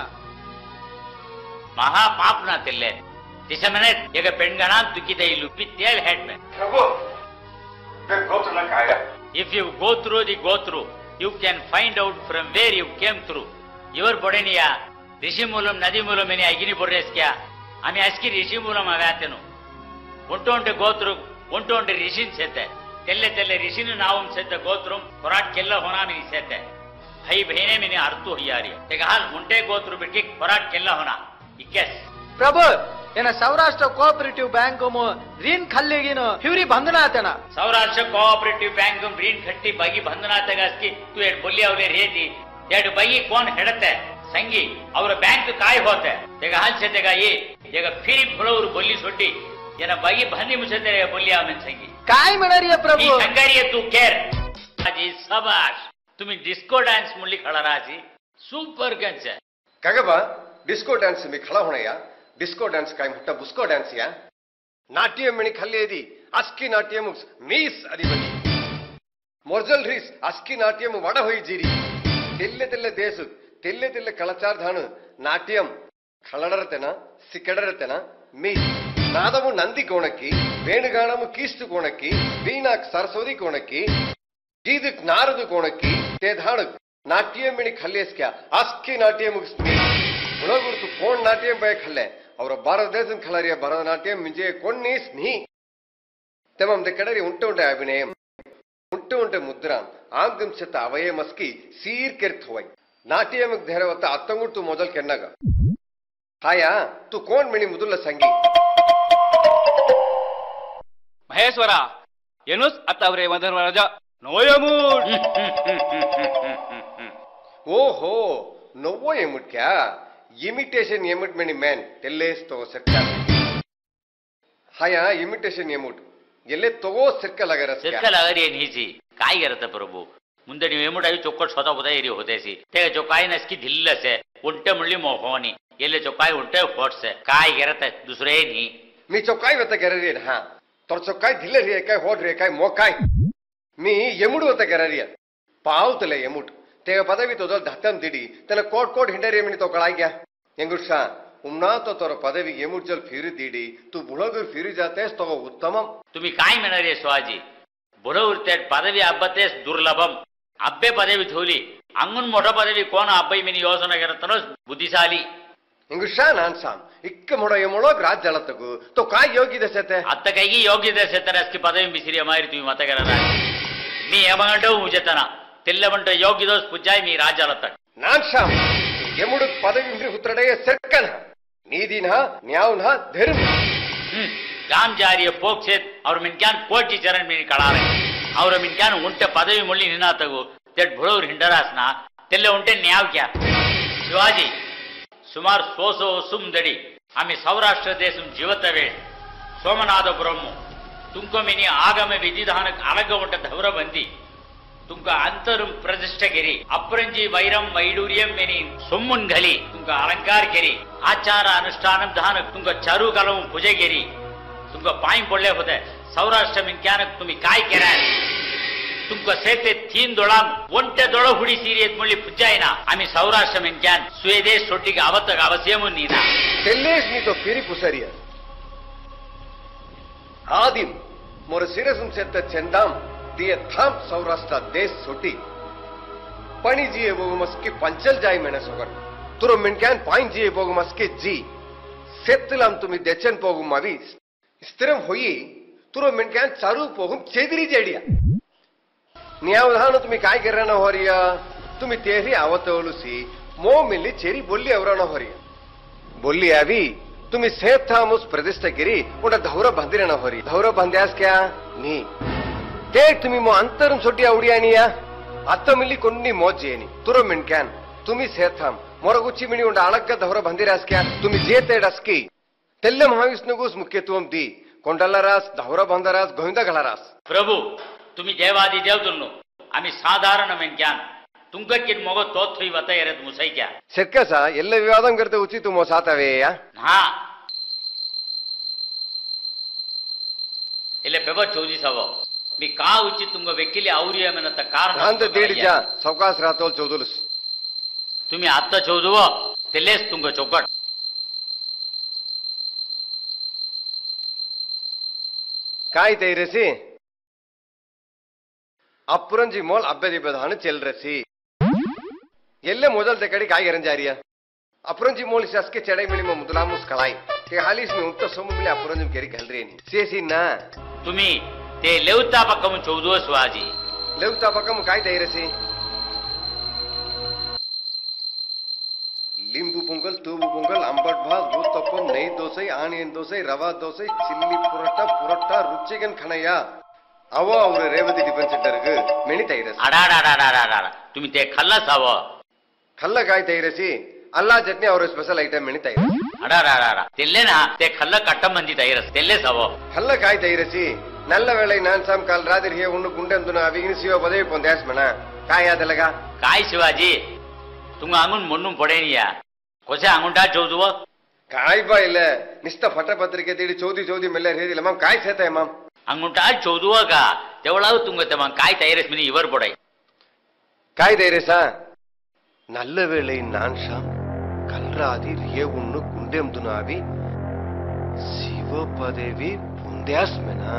महा पाप ना तिल्ले दिशा मैंने ये पेंगना दुखी दे लुपी तेल हेड में प्रभु वे गोत्र न काया if you go through the go through you can find out from where you came through your bodeniya rishi moolam nadi moolam meni agini borres kya ami aski rishi moolam avatenu untu unte gotru untu unte rishin sete telle telle rishinu naum sete gotrum korat kella hona meni sete bhai bahine meni artu hiyari te hal unte gotru bidki korat kella hona ikkes ಪ್ರಭು ಏನ Saurashtra cooperative bank ರೀನ್ ಖಲ್ಲಿಗಿನ ಹಿವ್ರಿ ಬಂಧನಾತನ Saurashtra cooperative bank रीन खट्टी बगी बंधना तगस्की तू एड बोली ಅವले रेती एड बगी कौन हेडते संगी और बैंक काय होते तेग हाल से तेगा ये तेग फिरी फुलौर बोली सोटी येना बगी बंदी मुझे तेरे बोली आमेन संगी काय म्हणरिय प्रभु ಈ ಸಂಗಾರಿಯ तू केर अजी शाबाश तुम्ही डिस्को डांस मुली खड़ा राजी सुपर गंज कागबा डिस्को डांस में खड़ा होना या डिस्को डांस काय मोठा बुस्को डांस या नाट्य मणी खाली एदी अस्की नाट्यम मीस अधिपति मोर्जल रीस अस्की नाट्यम वड होई जीरी तेल्ले तेल्ले देसु तेल्ले तेल्ले कलाचार धानु नाट्यम खलडरतेना सिकडरतेना मीस नादमु नंदी कोणक्की वेणुगानमु कीस्तु कोणक्की वीणाक सरस्वती कोणक्की जीदक नारदु कोणक्की ते धानु नाट्यम मणी खल्लेस्क्या अस्की नाट्यम गुणगुर्तु कोण नाट्यम बय खल्ले और भारत देश खलरिया भरतनाट्यम मिंजे कोन्नी स्नी तमम दे कड़री उंटे उंटे अभिनयम उंटे उंटे मुद्रा आंगम सेत अवये मस्की सीर केर्त होय नाट्यम धेरवत अत्तंगुट्टु मोदल केन्नग हाया तू कोण मिणी मुदुल्ल संगी Maheshwara Yenus atavre madar raja noyamur. ಓಹೋ ನೋವೋ ಎಮುಟ್ ಕ್ಯಾ ಇಮಿಟೇಷನ್ ಎಮುಟ್ ಮೆನಿ ಮ್ಯಾನ್ ತೆಲ್ಲೇಸ್ ತೋ ಸರ್ಕಲ್ ಹಾಯಾ ಇಮಿಟೇಷನ್ ಎಮುಟ್ ಎಲ್ಲೆ ತಗೋ ಸರ್ಕಲ್ ಅಗರ ಸರ್ಕಲ್ ಅಗರಿ ನೀಸಿ ಕಾಯಿ ಗರತ ಪ್ರಭು ಮುಂದೆ ನೀವು ಎಮುಟ್ ಆಗಿ ಚೊಕ್ಕಟ್ ಸ್ವತಃ ಹೋದ ಇರಿ ಹೋದೇಸಿ ತೆಗ ಚೊಕ್ಕಾಯಿ ನಸ್ಕಿ ಧಿಲ್ಲಸೆ ಉಂಟೆ ಮುಳ್ಳಿ ಮೋಹೋನಿ ಎಲ್ಲೆ ಚೊಕ್ಕಾಯಿ ಉಂಟೆ ಫೋಟ್ಸೆ ಕಾಯಿ ಗರತ ದುಸರೇ ನೀ मी चौकाई वत गररी हा तोर चौकाई ढिले रे काय होड रे काय मोकाई मी यमुड वत गररी पावतले यमुड ते पदवी तो जल धत्तम दिडी तने कोट कोट हिंडरे मिनी तो कळाई गया यंगुषा उमना तो तोर पदवी यमुड जल फिरी दिडी तू बुळगर फिरी जातेस तो उत्तमम तुम्ही काय म्हणणार स्वाजी बुळवर ते पदवी अब्बतेस दुर्लभम अब्बे पदवी ठेवली अंगून मोठा पदवी कोण अब्बाई मिनी योजना करतनोस बुद्धिशाली इंगुषा नान साम इक्क मोडो यमुडो राज जलतगु तो काय योग्य दसेते अत्त कೈಗೆ ಯೋಗ್ಯ ದಸೆತರ ಅಸ್ಕಿ ಪದವಿ ಮಿಸಿರಿ ಅಮಾರಿ तुम्ही मतगररा मी यमगंडो मुजेतना तेल्लवंट योग्य दोस पुजाई मी राजालत नान साम यमुड पदवी मिरी उत्रडे सर्कन नीदिन न्याउन धर्म गाम जारिय पोक्षेत और मिनक्यान पोटी चरण में कळारे और मिनक्यान उंटे पदवी मुಳ್ಳಿ ನಿನಾತಗು ತೆಟ್ ಭುಳೂರ್ ಹಿಂಡರಾಸ್ನ ತೆಲ್ಲೆ ಉಂಟೆ ನ್ಯಾವ್ ಕ್ಯಾ ಶಿವಾಜಿ सुमार सो सो सुमदड़ी आम्ही सौराष्ट्र देशम जीवतवे सोमनाथपुरम तुमको मिनी आगम विधिधान अलग उंट धौर बंदी तुमका अंतरम प्रतिष्ठा केरी अप्रंजी वैरम वैडूर्यम मिनी सोम्मुन घली तुमका अलंकार केरी आचार अनुष्ठानम धान तुमका चारू कलम पूजे केरी तुमका पाई पडले होते सौराष्ट्र मिनक्यानक तुम्ही काय केराय तुमको सेते तीन दोळाम ಒಂಟೆ ದೊಳ ಹುಡಿ ಸೀರಿಯತ್ ಮುಳ್ಳಿ ಪುಜ್ಜಾಯಿನ ಆಮಿ ಸೌರಾಷ್ಟ್ರ ಮಿನ್ಕ್ಯಾನ್ ಸ್ವೇದೇಶ್ ಸೊಟ್ಟಿಗೆ ಅವತ್ತಗ ಅವಶ್ಯಮು ನೀನ ತೆಲ್ಲೇಸ್ ನೀ ತೋ ಫಿರಿ ಪುಸರಿಯ ಆದಿಮ್ ಮೊರ ಸಿರಸುಂ ಸೆತ್ತ ಚಂದಾಂ ದಿಯ ಥಾಂ ಸೌರಾಷ್ಟ್ರ ದೇಶ್ ಸೊಟ್ಟಿ ಪಣಿಜಿಯೆ ಬೋಗುಮಸ್ಕಿ ಪಂಚಲ್ ಜಾಯಿ ಮೆನ ಸೊಗರ್ ತುರೋ ಮಿನ್ಕ್ಯಾನ್ ಪಾಯಿಂಜಿಯೆ ಬೋಗುಮಸ್ಕಿ ಜಿ ಸೆತ್ತಲಾಂ ತುಮಿ ದೆಚನ್ ಪೋಗುಂ ಅವಿ ಸ್ಥಿರಂ ಹೋಯಿ ತುರೋ ಮಿನ್ಕ್ಯಾನ್ ಚಾರು ಪೋಗುಂ ಚೇದಿರಿ ಜೇಡಿಯ न्यावधान तुम्ही काय करना हो रिया तुम्ही तेरी आवतवलुसी मो मिली चेरी बोलली अवराना हो रिया बोलली आवी तुम्ही सेत था मुस प्रतिष्ठा गिरी उडा धौर बांधिरना हो री धौर बांध्यास क्या नी ते तुम्ही मो अंतरम सोटी आवडिया निया अत्त मिली कोन्नी मोज जेनी तुरो मिनक्यान तुम्ही सेत था मोरगुच्ची मिणी उंडा अलग्ग धौर बांधिरास क्या तुम्ही जेते डस्की तेल्ले महाविष्णुगुस मुख्यत्वम दी कोंडलरास धौर बांधरास गोविंदा घलारास प्रभु तुम्ही देवादी देव तुल्लो आम्ही साधारण ಮೆನ್ಕ್ಯಾನ್ तुंगक्किन मोग तोत हुई वता एरत मुसई क्या सर्कसा ಎಲ್ಲ ವಿವಾದಂ करते उचित तुम सातावेया हां इले पेपर चौदी सव मी का उचित तुंग वेकिली औरिया मेनत कारण शांत दीडजा सवकास रातोल चौदुलस तुम्ही आता चौदुव तेलेस तुंग चौकट काय तैरसी अपुरंजी मोल अब्बेदी बधान चल रसी एल्ले मोजल तेकड़ी काय गरंजारिया अपुरंजी मोल इस के चढ़ाई मिली में मुदलामुस कलाई ते हालिस में उत्तर सोम मिले अपुरंजी केरी घलरे नी सेसी ना तुम्ही ते लेवता पक्कम चौदो स्वाजी लेवता पक्कम काय तैरसी लिंबू पोंगल तूबू पोंगल अंबट भात भूतप्पम नई दोसई आनियन दोसई रवा दोसई चिल्ली पुरट्टा पुरट्टा रुचिगन खनया अव और रेवती टिफिन सेंटर ग मेनी तैरस अडाडाडाडाडा तुम्ही ते खल्लास अव खल्ला काय तैरसी अल्ला चटनी और स्पेशल आइटम मेनी तैरस अडाडाडाडा तेल्लेना ते खल्ला कट्टम मंदी तैरस तेल्लेस अव खल्ला काय तैरसी नल्ल वेळे नान साम काल रात्री हे उन्न गुंडंतुना अविगिन शिव पदवी पोंद्यास म्हणा काय यादलगा काय शिवाजी तुंग अंगुन मुन्नुम पडेनिया कोसे अंगुंटा चौदुव काय बाइले निस्ता फटपत्रिके तीडी चौदी चौदी मिले हेदिला मम काय सेते मम अंगुंटा चौदुव का तेवळाव तुंग तम काय तैरस मिनी इवर पडे काय तैरसा नल्ल वेळे नान साम काल रात्री हे उन्न गुंडंतुना अवि शिव पदवी पोंद्यास म्हणा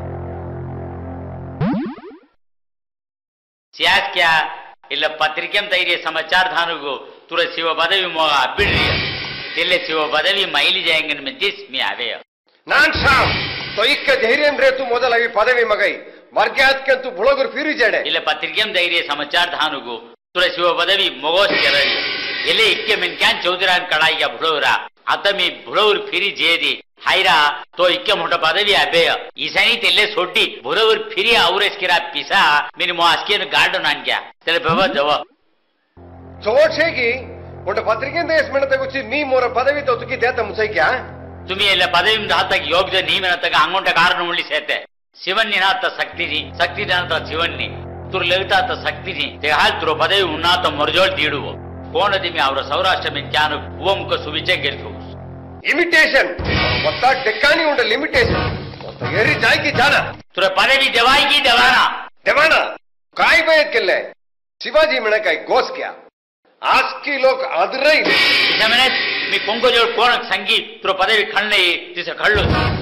सियास क्या ಇಲ್ಲ ಪತ್ರಿಕೆಂ ಧೈರ್ಯ ಸಮಾಚಾರ ಧಾನುಗು ತುರ ಶಿವ ಪದವಿ ಮೋಗ ಬಿಡ್ರಿಯ ತಿಲ್ಲೆ ಶಿವ ಪದವಿ ಮೈಲಿ ಜಾಯಂಗನ್ ಮೆಂತಿಸ್ ಮಿ ಆವೆಯ ನಾನ್ ಶಾಮ್ ತೊಯ್ಕ ಧೈರ್ಯಂ ರೇತು ಮೊದಲವಿ ಪದವಿ ಮಗೈ ವರ್ಗ್ಯಾತ್ಕಂತು ಬುಳಗುರ್ ಫಿರಿ ಜಡೆ ಇಲ್ಲ ಪತ್ರಿಕೆಂ ಧೈರ್ಯ ಸಮಾಚಾರ ಧಾನುಗು ತುರ ಶಿವ ಪದವಿ ಮೊಗೋಸ್ ಕೆರಲಿ ಎಲೆ ಇಕ್ಕೆ ಮೆನ್ ಕ್ಯಾನ್ ಚೌಧರಾನ್ ಕಡಾಯಿಯ ಬುಳೋರ ಅತಮಿ ಬುಳೋರ್ ಫಿರಿ ಜೇದಿ हायरा तो इक्के मोठा पदवी अबेय इसनी तेले सोटी बरोबर फिरी आवरेस किरा पिसा मिनी मोस्किन गार्डन आणक्या तेले बाबा जव चोटशेगी उंड पत्रिकेंद एस मिनते गुच्ची मी मोर पदवी तो तुकी देता मुझे क्या तुम्ही ಎಲ್ಲ ಪದವಿ ದಾತಕ ಯೋಗ್ಯ ನೀವೆನತಕ ಅಂಗೊಂಡ ಕಾರಣ ಉಳ್ಳಿ ಸೇತೆ ಶಿವನ್ನಿನಾತ ಶಕ್ತಿನಿ ಶಕ್ತಿದಾತ ಶಿವನ್ನಿ ತುರ್ ಲಲಿತಾತ ಶಕ್ತಿನಿ ते हाल तुरो पदवी उन्नात मरजोल दीडुवो कोणदिमी ಅವರ ಸೌರಾಷ್ಟ್ರ ಮೆನ್ ಜ್ಞಾನ ಓಂಕ ಸುವಿಚೆ ಗೆರ್ತು इमिटेशन वत्ता डेक्कानी उंड लिमिटेशन वत्ता एरी जाय की जाना तुरे पदवी देवाई की देवाना देवाना काय बयत केले शिवाजी म्हणे काय गोस क्या आज की लोक आदरई इजमने मी कोंगोजोळ कोणक संगीत तुरो पदवी खण्णे तिसे खळ्ळु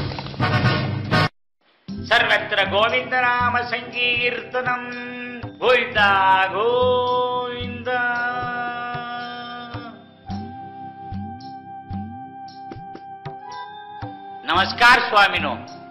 सर्वत्र गोविंद नाम संकीर्तनम गोविंद गोविंद नमस्कार स्वामीनो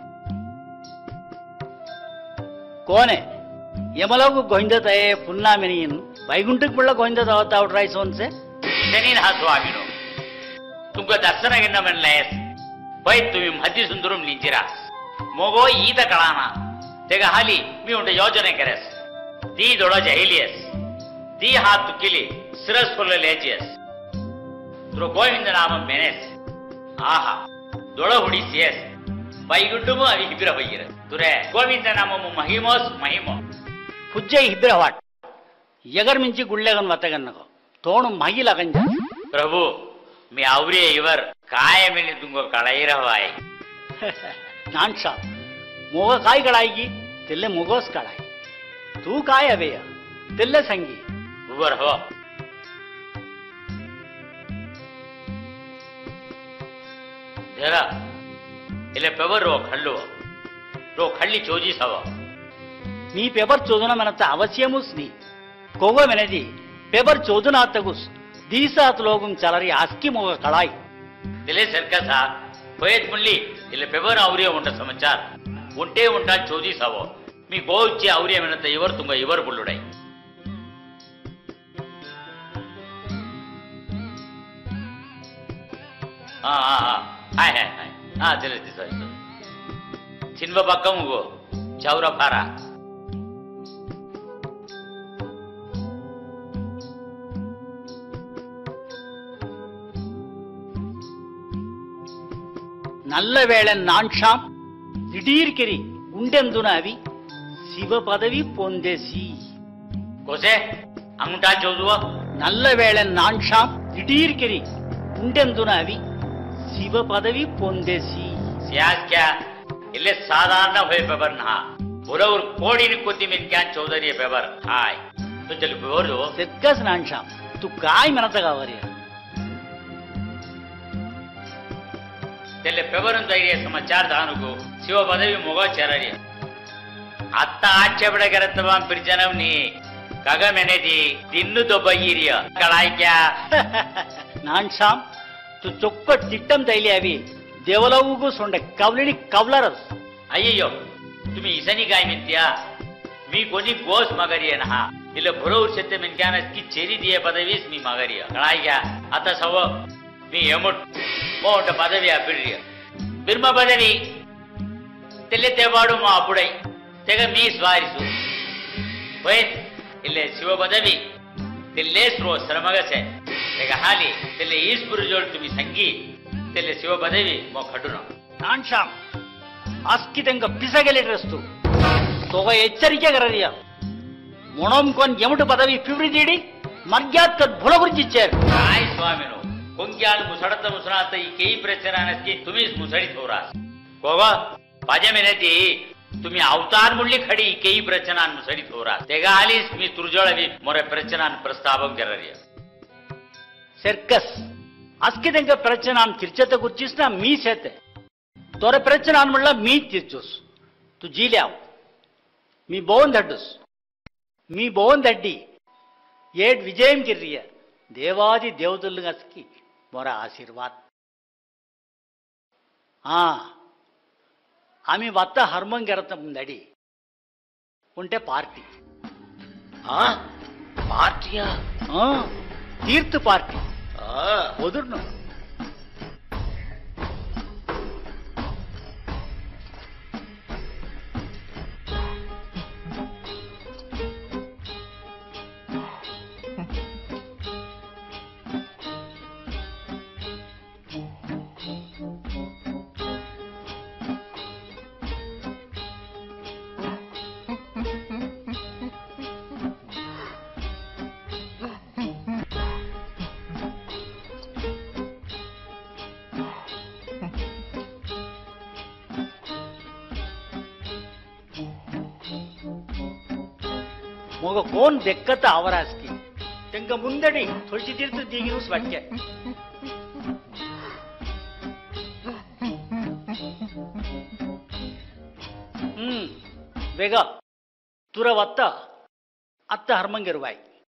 कोण आहे यमलोक गोविंदत आहे पुन्हा मिनीन वैकुंठक मुळा गोविंदत आवता आवराय सोनसे शनीन हा स्वामीनो तुमका दर्शन घेणं म्हणलेस पै तुम्ही मधी सुंदरम निंजिरा मोगो ईद कळाना तेगा हाली मी उंट योजने करेस ती दोडा जहिलियस ती हात तुकिली सिरस फुल लेजियस तुरो गोविंद नाम मेनेस आहा दोडा हुडीसियस वैकुंठमु अवी हिबिर होइर तुरे गोविंद नाममु महिमोस महिमो पुज्जे हिबिर वाट यगर मिंची गुळ्ळेगन वतगन्नको तोणु मगिलगंज प्रभु मी आवरे इवर काय मिनी तुंगो कळाइरवाय नानशा मोग काय कळायगी तेल्ले मोगोस कळाय तू काय अवेय तेल्ले संगी उबर हो जरा इले पेवर रो खल्लो रो खल्ली चोजी सव मी पेपर चोदना मनता अवश्यमुस नी कोगो मेनेदी पेपर चोदना तगुस दीसात लोगुं चलरी आस्की मोग कळाय दिले सरकसा पयत मुल्ली इले पेपर आवरिय उंट समाचार उंटे उंटा चोजी सव मी गोची आवरिय मनता इवर तुंग इवर बुल्लुडै हा हा हा हाय हाय हाय हा दिले दिसो चिन्व पक्कमुगो चौरा फारा நல்ல வேளை நான்ஷாம் திடீர்கிரி உண்டெந்துன அவி சிவ பதவி பொந்தேசி कोसे अंगुटा चोदुवा நல்ல வேளை நான்ஷாம் திடீர்கிரி உண்டெந்துன அவி शिव पदवी पोंदेसी सियास क्या इल्ले साधारण होय पेपर ना बुरवर कोडीनी कोती में क्या चौधरी पेपर हाय तो चल पेपर दो सेक्कस नानशाम तू काय म्हणत गावरी तेले पेपर दैर्य समाचार दानुगो शिव पदवी मोगा चररी आता आक्षेपण करतवा पिरजनवनी कागा मेनेदी दिन्नु तो बयिरिया कळाय क्या नानशाम तू चोक्कट तिट्टम तैली अवी देवलावुगू सोंडे कवलिनी कवलारस अय्यो तुम्ही इसनी काय म्हणत्या मी कोणी गोस मागारिये ना इले भरोवर शेते मेनक्यानस की चेरी दिये पदवीस मी मागारिया कळाय क्या आता सव मी यमुट मोठ पदवी अपिरिय बिर्मा पदवी तेले तेवाडू मा अपुडै तेग मी स्वारिसु वैन इले शिव पदवी तेले स्रो श्रमगसे तेग हाली तेले ईश्वर जोड तुम्ही संगी तेले शिव पदवी मो खडुनो नानशाम आस्कितंग पिसगेलेटरस्तु तोग एಚ್ಚರಿಕೆ गररिया मोणोम कोन यमुट पदवी फिवरी दीडी मर्याद कद भुलगुर्जिचेर काय स्वामीनो कोंग्याल मुसडत मुसनात ई केई प्रचनानस्की तुम्हीच मुसडीत होरास कोवा पाजे मेनेती तुम्ही अवतार मुल्ली खडी केई प्रचनान मुसडीत होरास तेगा आलीस मी तुरजळवी मोरे प्रचनान प्रस्तावक गररिया सर्कस अस्कितंग प्रचनान तिरचत गुर्जिसना मी सेते तोरे प्रचनान मुल्ला मी तिरचुस तू जील्याव मी बोन दड्डुस मी बोन दड्डी येड विजयम किर्रिय देवादि देवदुल्लंगस्की मोरा आशीर्वाद हा आम्ही वात्ता हरमंग करत दडी उंटे पार्टी हा पार्टिया हा तीर्थ पार्टी हा ओदुर्नु मग कोण देक्कत आवरास की तेंका मुंदडी थोडीशी तीर्थ दिगिरूस वाटके हम्म वेग तुर वत्त अत्त हर्मंगिरुवाई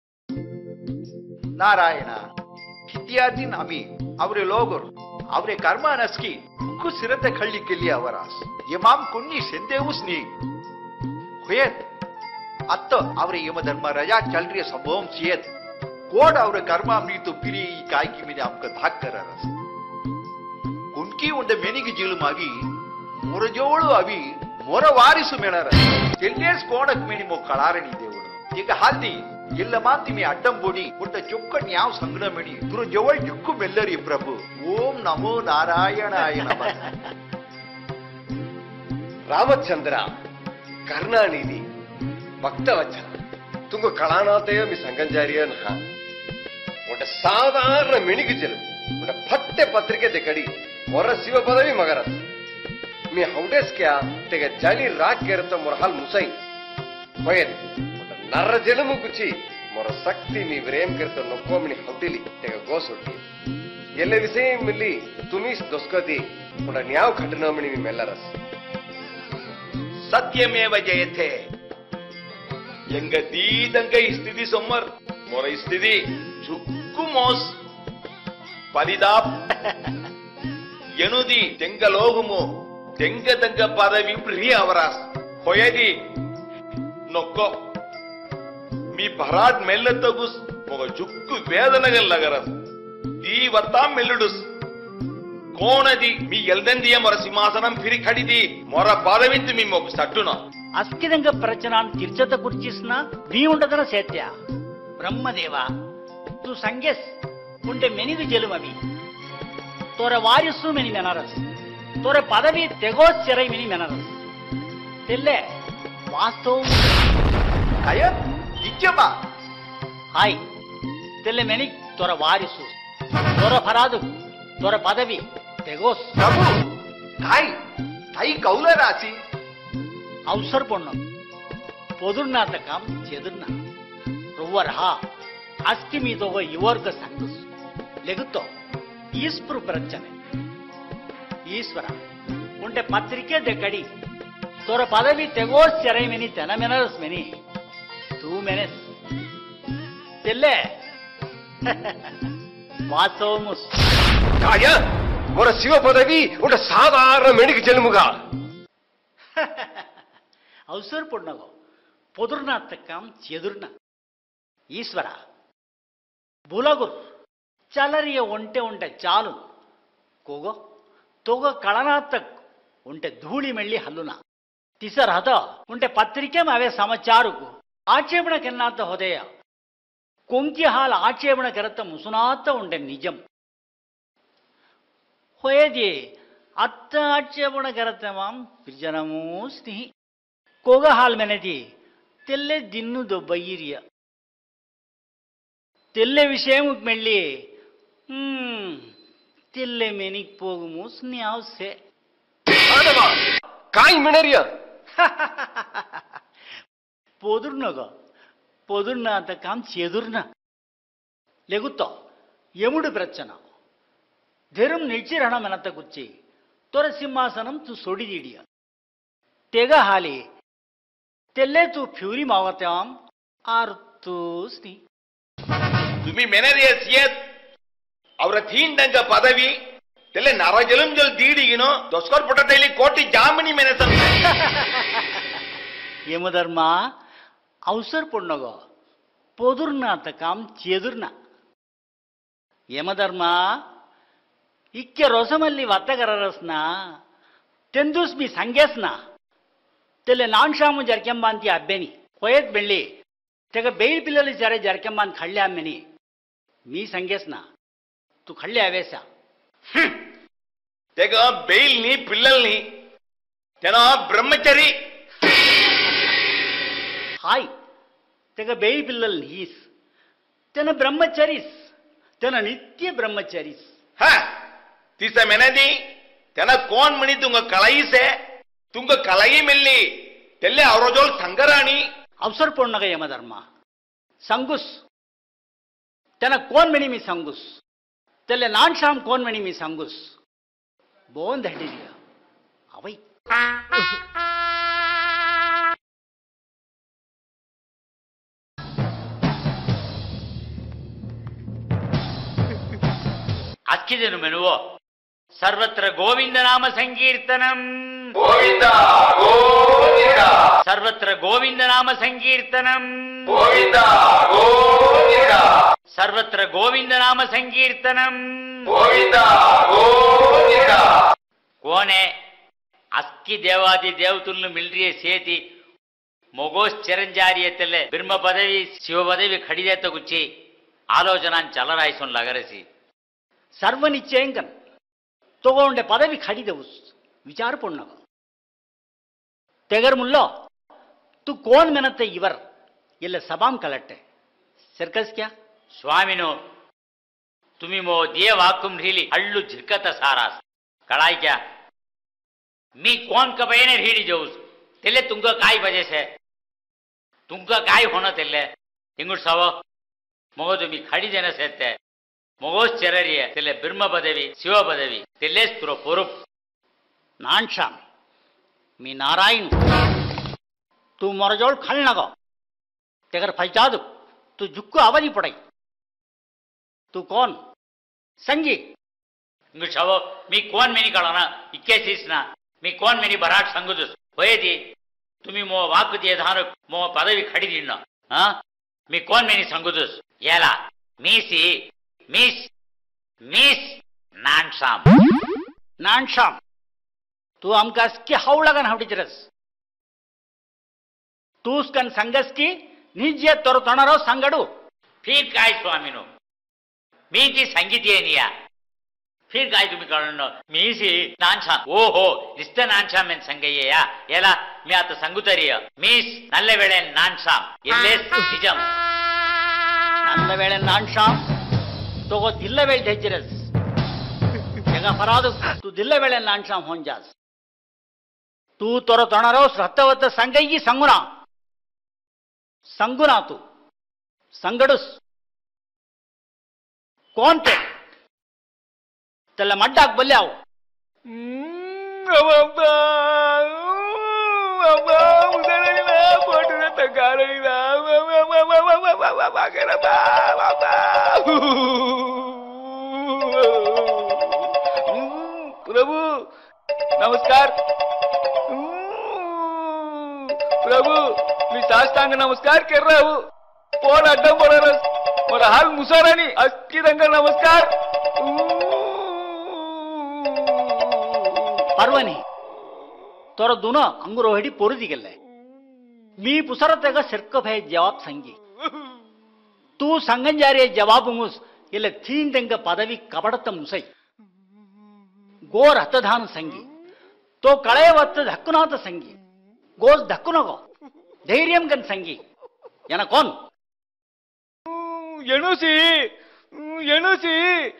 नारायण हित्यादीन आम्ही ಅವರೇ ಲೋಗರು ಅವರೇ ಕರ್ಮ ನಸ್ಕಿ ಕು ಸಿರತೆ ಖಳ್ಳಿ ಕೆಲ್ಲಿ ಅವರಾಸ್ ಯಮಾಮ್ ಕುನ್ನಿ ಸೆಂದೇವುಸ್ ನೀ ಹುಯತ್ ಅತ್ತ ಅವರೇ ಯಮ ಧರ್ಮ ರಜಾ ಚಲ್ರಿಯ ಸಂಭವಂ ಸಿಯತ್ ಕೋಡ್ ಅವರ ಕರ್ಮ ಮೀತು ಪಿರಿ ಕಾಯ್ಕಿ ಮಿದೆ ಆಮ್ಕ ಧಾಕ್ ಕರರಸ್ ಕುನ್ಕಿ ಉಂಡೆ ಮೆನಿಗೆ ಜೀಳುಮಾಗಿ ಮೊರಜೋಳು ಅವಿ ಮೊರ ವಾರಿಸು ಮೆಣರ ಎಲ್ಲೇಸ್ ಕೋಣಕ್ ಮೆನಿ ಮೊ ಕಳಾರಣಿ ದೇವರು ಈಗ ಹಾಲ್ದಿ ಎಲ್ಲ ಮಾತಿ ಮೇ ಅಡ್ಡಂ ಬೋಡಿ ಉಂಟ ಚೊಕ್ಕನ್ ಯಾವ ಸಂಗ್ರಮಣಿ ತುರ ಜವಳ್ ಜುಕ್ಕು ಮೆಲ್ಲರಿ ಪ್ರಭು ಓಂ ನಮೋ ನಾರಾಯಣಾಯ ನಮಃ ರಾಮಚಂದ್ರ ಕರ್ಣಾನಿಧಿ ಭಕ್ತವಚನ ತುಂಗ ಕಳಾನಾಥಯ ಮಿ ಸಂಗಂಜಾರಿಯ ನಹ ಉಂಟ ಸಾಧಾರಣ ಮೆಣಿಗೆ ಜಲು ಉಂಟ ಪಟ್ಟೆ ಪತ್ರಿಕೆ ತೆಕಡಿ ಮೊರ ಶಿವ ಪದವಿ ಮಗರಸ್ ಮಿ ಹೌಡೆಸ್ ಕ್ಯಾ ತೆಗ ಜಾಲಿ ರಾಕ್ ಕೆರತ ಮೊರ ಹಾಲ್ ಮುಸೈ ಹೊಯದ್ ನರ ಜಲಮು ಕುಚಿ ಮೊರ ಶಕ್ತಿ ಮಿ ವಿರೇಮ್ ಕೆರತ ನೊಕ್ಕೋಮಿನಿ ಹೌಟಿಲಿ ತೆಗ ಗೋಸುಟ್ಟಿ ಎಲ್ಲ ವಿಷಯ ಮಿಲ್ಲಿ ತುಮೀಸ್ ದೊಸ್ಕದಿ ಉಂಟ ನ್ಯಾವ್ ಖಂಡನಮಿನಿ ಮಿ ಮೆಲ್ಲರಸ್ ಸತ್ಯಮೇವ ಜಯತೆ ಎಂಗ ದೀದಂಗ ಇಸ್ತಿದಿ ಸೊಮ್ಮರ್ ಮೊರ ಇಸ್ತಿದಿ ಚುಕ್ಕು ಮೋಸ್ ಪದಿದಾಪ್ ಎನುದಿ ತೆಂಗ ಲೋಗುಮು ತೆಂಗ ತಂಗ ಪದವಿ ಪ್ರಿಯ ಅವರಾಸ್ ಹೊಯದಿ ನೊಕ್ಕೋ మీ భరాట్ మెల్లతగుస్ ఒక జుక్కు వేదనగల్లగరస్ దీ వత్తాం మెల్లుడుస్ కోణది మీ ఎల్దందియ మొర సింహాసనం ఫిరి ఖడిది మొర పదవింతి మీ మొక్క సట్టున అస్కిదంగ ప్రచనాన్ తీర్చత కుర్చిస్న నీ ఉండదన సేత్య బ్రహ్మదేవ తు సంగెస్ ఉంటే మెనిగు జెలుమవి తోర వారిసు మెని మెనరస్ తోర పదవి తెగో చెరై మెని మెనరస్ తెల్లే వాస్తవం ಕಯ ನಿಜಮ ಹಾಯ್ ತೆಲ್ಲೆ ಮೆನಿ ತೋರ ವಾರಿಸು ತೋರ ಫರಾದು ತೋರ ಪದವಿ ತೆಗೋಸ್ ಪ್ರಭು ಕಾಯ್ ತೈ ಕೌಲ ರಾಸಿ ಅವಸರ ಪೊಣ್ಣ పొదుర్నాత కాం చెదుర్న రువ్వర్ హా అస్కి మీదోగ యువర్గ సంగస్ లెగుతో ఈశ్వరు ప్రచనే ఈశ్వర ఉంటే పత్రికే దెక్కడి తోర పదవి తెగోస్ చెరైమెని తెనమెనరస్ మెని తూ మెనెస్ తెల్లే వాసోముస్ కాయ మొర శివ పదవి ఉంట సాధారణ మెణికి జన్ముగా అవసర పొన్నగో పొదుర్నాత్తకం చెదుర్న ఈశ్వర బులగుర్ చలరియ ಒಂಟೆ ఉంటే చాలు కోగో తోగ కళనాత్తక్ ఉంటే ధూళి మెళ్ళి హల్లున ತಿಸರ್ ಹದ ಉಂಟೆ ಪತ್ರಿಕೆ ಅವೇ ಸಮಾಚಾರಕ್ಕೂ ಆಕ್ಷೇಪಣ ಕೆನ್ನಾತ ಹೊದೆಯ ಕೊಂಕಿ ಹಾಲ್ ಆಕ್ಷೇಪಣ ಕೆರತ್ತ ಮುಸುನಾತ ಉಂಟೆ ನಿಜಂ ಹೊಯದಿ ಅತ್ತ ಆಕ್ಷೇಪಣ ಕೆರತ್ತ ಮಾಂ ಪ್ರಿಜನಮೂ ಸ್ನೇಹಿ ಕೋಗ ಹಾಲ್ ಮೆನೆದಿ ತೆಲ್ಲೆ ದಿನ್ನುದು ಬೈರಿಯ ತೆಲ್ಲೆ ವಿಷಯ ಮೆಳ್ಳಿ ಹ್ಮ್ ತೆಲ್ಲೆ ಮೆನಿಗ್ ಪೋಗುಮು ಸ್ನ್ಯಾವ್ಸೆ ಕಾಯಿ ಮಿಣರಿಯ పొదుర్నగ పొదుర్న అంత కాం చెదుర్న లెగుతో యముడు ప్రచ్చన ధెరం నిల్చిరణ మెనత గుచ్చి తొర సింహాసనం తు సొడిదిడియ తెగ హాలి తెల్లే తు ఫ్యూరి మావతాం ఆర్తు స్ని ತುಮಿ ಮೆನರಿಯ ಸಿಯತ್ ಅವರ ತೀಂಡಂಗ ಪದವಿ ತೆಲೆ ನರಜಲಂ ಜಲ್ ದೀಡಿಗಿನೋ ದೊಸ್ಕರ್ ಪುಟದಲ್ಲಿ ಕೋಟಿ ಜಾಮನಿ ಮೆನಸಂ ಯಮಧರ್ಮ ಅವಸರ ಪೊಣ್ಣಗೋ పొదుర్న అంత కాం చెదుర్న యమధర్మ ఇక్కె రొసమల్లి వత్తగరరస్న తెందుస్ మీ సంగేస్న తెల్లె నాన్షాము జర్కెంబాంతి అబ్బెని కొయత్ బెళ్ళి తెగ బెయిల్ పిల్లలు జరే జర్కెంబాన్ ఖళ్ళి అమ్మెని మీ సంగేస్న తు ఖళ్ళి అవేశ తెగ బెయిల్ ని పిల్లల్ని తెన బ్రహ్మచరి హాయ్ తెగ బెయిల్ పిల్లలు నీస్ తెన బ్రహ్మచరిస్ తెన నిత్య బ్రహ్మచరిస్ ಹ ತಿಸ ಮೆನದಿ ತೆನ ಕೋನ್ ಮಣಿ ತುಂಗ ಕಳಯಿಸೆ ತುಂಗ ಕಳಯಿ ಮೆಲ್ಲಿ ತೆಲ್ಲೆ ಅವರಜೋಲ್ ಸಂಗರಾಣಿ अवसर पूर्ण का यमधर्म संगुस त्याला कोण म्हणी मी संगुस त्याला नानशाम कोण म्हणी मी संगुस बोन धडिरिया अवै ಅಕ್ಕಿದನು ಮೆನುವೋ ಸರ್ವತ್ರ ಗೋವಿಂದ ನಾಮ ಸಂಕೀರ್ತನಂ ಗೋವಿಂದ ಗೋವಿಂದ ಸರ್ವತ್ರ ಗೋವಿಂದ ನಾಮ ಸಂಕೀರ್ತನಂ ಗೋವಿಂದ ಗೋವಿಂದ ಸರ್ವತ್ರ ಗೋವಿಂದ ನಾಮ ಸಂಕೀರ್ತನಂ ಗೋವಿಂದ ಗೋವಿಂದ కోనే అస్కి దేవాది దేవతలను మిల్రియే సేతి మొగోస్ చిరంజారియతలే బ్రహ్మ పదవి శివ పదవి ఖడిదేత గుచ్చి ఆలోచనాన్ చలరాయిసొన్ లగరసి सर्व निश्चयंकन तोगोंडे पदवी खडीदेऊस विचार पूर्ण तेगर मुल्लो तू कोण मेनते इवर इल्ले सभाम कलट्टे सर्कस क्या स्वामिनो तुम्ही मो दिये वाकुम ढीली हल्लू झिरकत सारास कळाई क्या मी कोण कपयने ढीली जाऊस तेले तुमका काय वजह से तुमका काय होणं तेले इंगुट साव मग तुम्ही खडी देणं सेते ಮೊಗೋಸ್ ಚರರಿಯ ತೆಲೆ ಬ್ರಹ್ಮ ಪದವಿ ಶಿವ ಪದವಿ ತೆಲ್ಲೇಸ್ಪುರ ಪೊರುಪ್ ನಾನ್ ಶಾಮ್ मी नारायण तू मोरजोळ खळ नगो तेगर फैजादु तू जुक्कू अवधि पड़ाई तू कौन संगी इंगु शव मी कोण मेनी कळना इक्के सीसना मी कोण मेनी बराट संगुदुस होयेदी तुम्ही मो वाक दिये धान मो पदवी खडी दिन्न हां मी कोण मेनी संगुदुस याला मीसी मिस मिस नानशाम नानशाम तू आमकास की हावळगन हावडीचरस तूस कन संगस की निजे तोर तोणारो संगडू फिर काय स्वामीनो मी ती संगीतीय निया फिर काय तुम्ही कळण मी सी नानशाम ओ हो निस्ते नानशाम मेन संगय्या याला मी आता संगुतरिय मिस नल्ले वेळे नानशाम इल्लेस निजम नल्ले वेळे नानशाम तो वो दिल्ले वेळ देजरस जगा फराद तू दिल्ले वेळे नानशाम होन जास तू तोर तोणारो सत्यवत संगय्यी संगुना संगुना तू संगडुस कोण ते त्याला मड्डाक बल्याव अबाबा अबाबा उदळीला पोटने तगारीला बागेरा बाबा प्रभु नमस्कार प्रभु मी साष्टांग नमस्कार कर रहा हूँ पोन अड्डम पड़ा रस और हाल मुसारानी अक्की रंग नमस्कार पर्वनी तोर दोन अंगुरो हेडी पोरुदी गेले मी पुसरतेगा सिरक भय जवाब संगी तू संगंजारे जवाब मुस इले तीन तेंग पदवी कपडत मुसई गोर हतधान संगी तो कळेवत्त धक्कुनाथ संगी गोस धक्कुनगो धैर्यम गन संगी याना कोण एणुसी एणुसी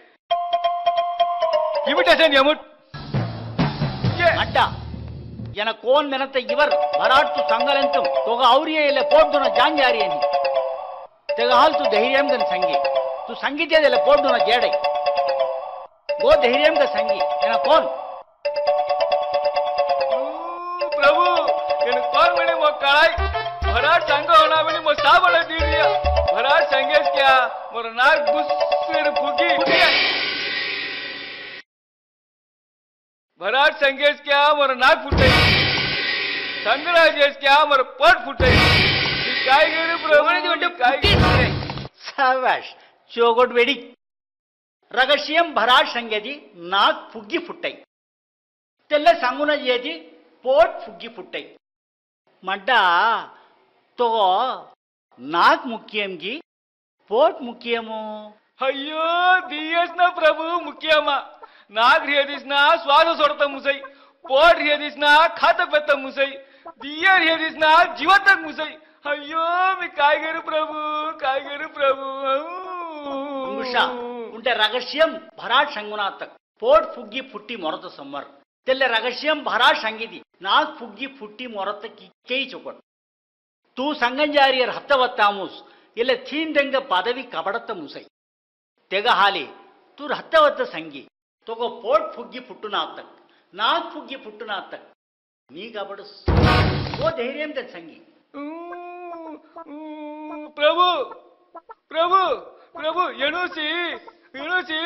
इमिटेशन यमुट अड्डा याना कोण मेनते इवर भराट तू संगलंतम तोगा औरिये इले पोड्दुन जांजारियनी तेगा हाल तू धैर्यम गन संगी तू संगीते इले पोड्दुन जेडै गो धैर्यम का संगी याना कोण प्रभु एन कोण मने मो कळाई भराट संग होना मने मो साबळ दीरिया भराट संगेस क्या मोर नाक बुस्सेर फुगी भराट संगेस क्या मोर नाक फुटे संगराजेस क्या मोर पट फुटे काय गेले प्रभु काय गेले सावाश चोगोट वेडी रगशियम भराट संगेदी नाक फुग्गी फुट्टई तेल्ले सांगून येदी पोट फुग्गी फुट्टई मड्डा तो नाक मुख्यमगी पोट मुख्यमो अय्यो दियस ना प्रभु मुख्यमा नाक रियदिस ना श्वास सोडत मुसई पोट रियदिस ना खात पेत मुसई दिय रियदिस ना जीवतक मुसई अय्यो मी काय करू प्रभु काय करू प्रभु मुषा उंटे रगशियम भराट संगुनातक पोट फुग्गी फुट्टी मोरत समर तेल्ले रगशियम भराट संगीदी नाक फुग्गी फुट्टी मोरत की केई चोकट तू संगंजारियर हत्तवत्तामूस इल्ले थींदंग पदवी कबडत्त मुसै तेग हाली तूर हत्तवत्त संगी तोगो पोट फुग्गी पुट्टुनात्तक नाक फुग्गी पुट्टुनात्तक नी कबडस वो धैर्यं ते संगी प्रभु प्रभु प्रभु एणुसी एणुसी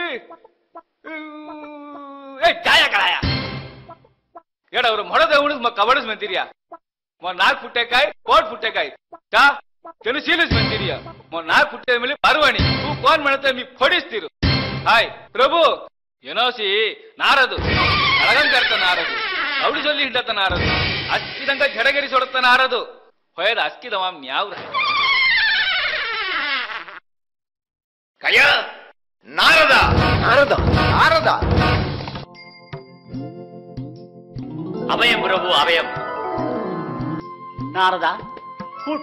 ए काया कराया एड़ा और मोड़दे उणस म कबडस मंतिरिया म नाक फुट्टे काय पोट फुट्टे काय चा केनु सीलस मंतिरिया म नाक फुट्टे मेले पारवाणी तू कोण म्हणते मी फोडिस्तीरु हाय प्रभु एनोसी नारदु कळगं करता नारदु ಅವಳು ಜೊಲ್ಲಿ ಹಿಡ್ಡತ ನಾರದು ಅಸ್ಕಿದಂಗ ಜಡಗರಿ ಸೊಡತ ನಾರದು ಹೊಯದ ಅಸ್ಕಿದವ ಮ್ಯಾವ್ರ ಕಯ ನಾರದ ನಾರದ ನಾರದ अभयम प्रभु अभयम नारदा फुट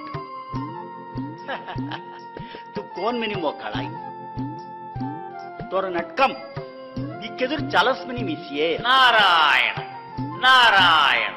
तू कौन मिनी मोकड़ाई तोर नटकम दिक्केदुर चालस मिनी मिसिये नारायण नारायण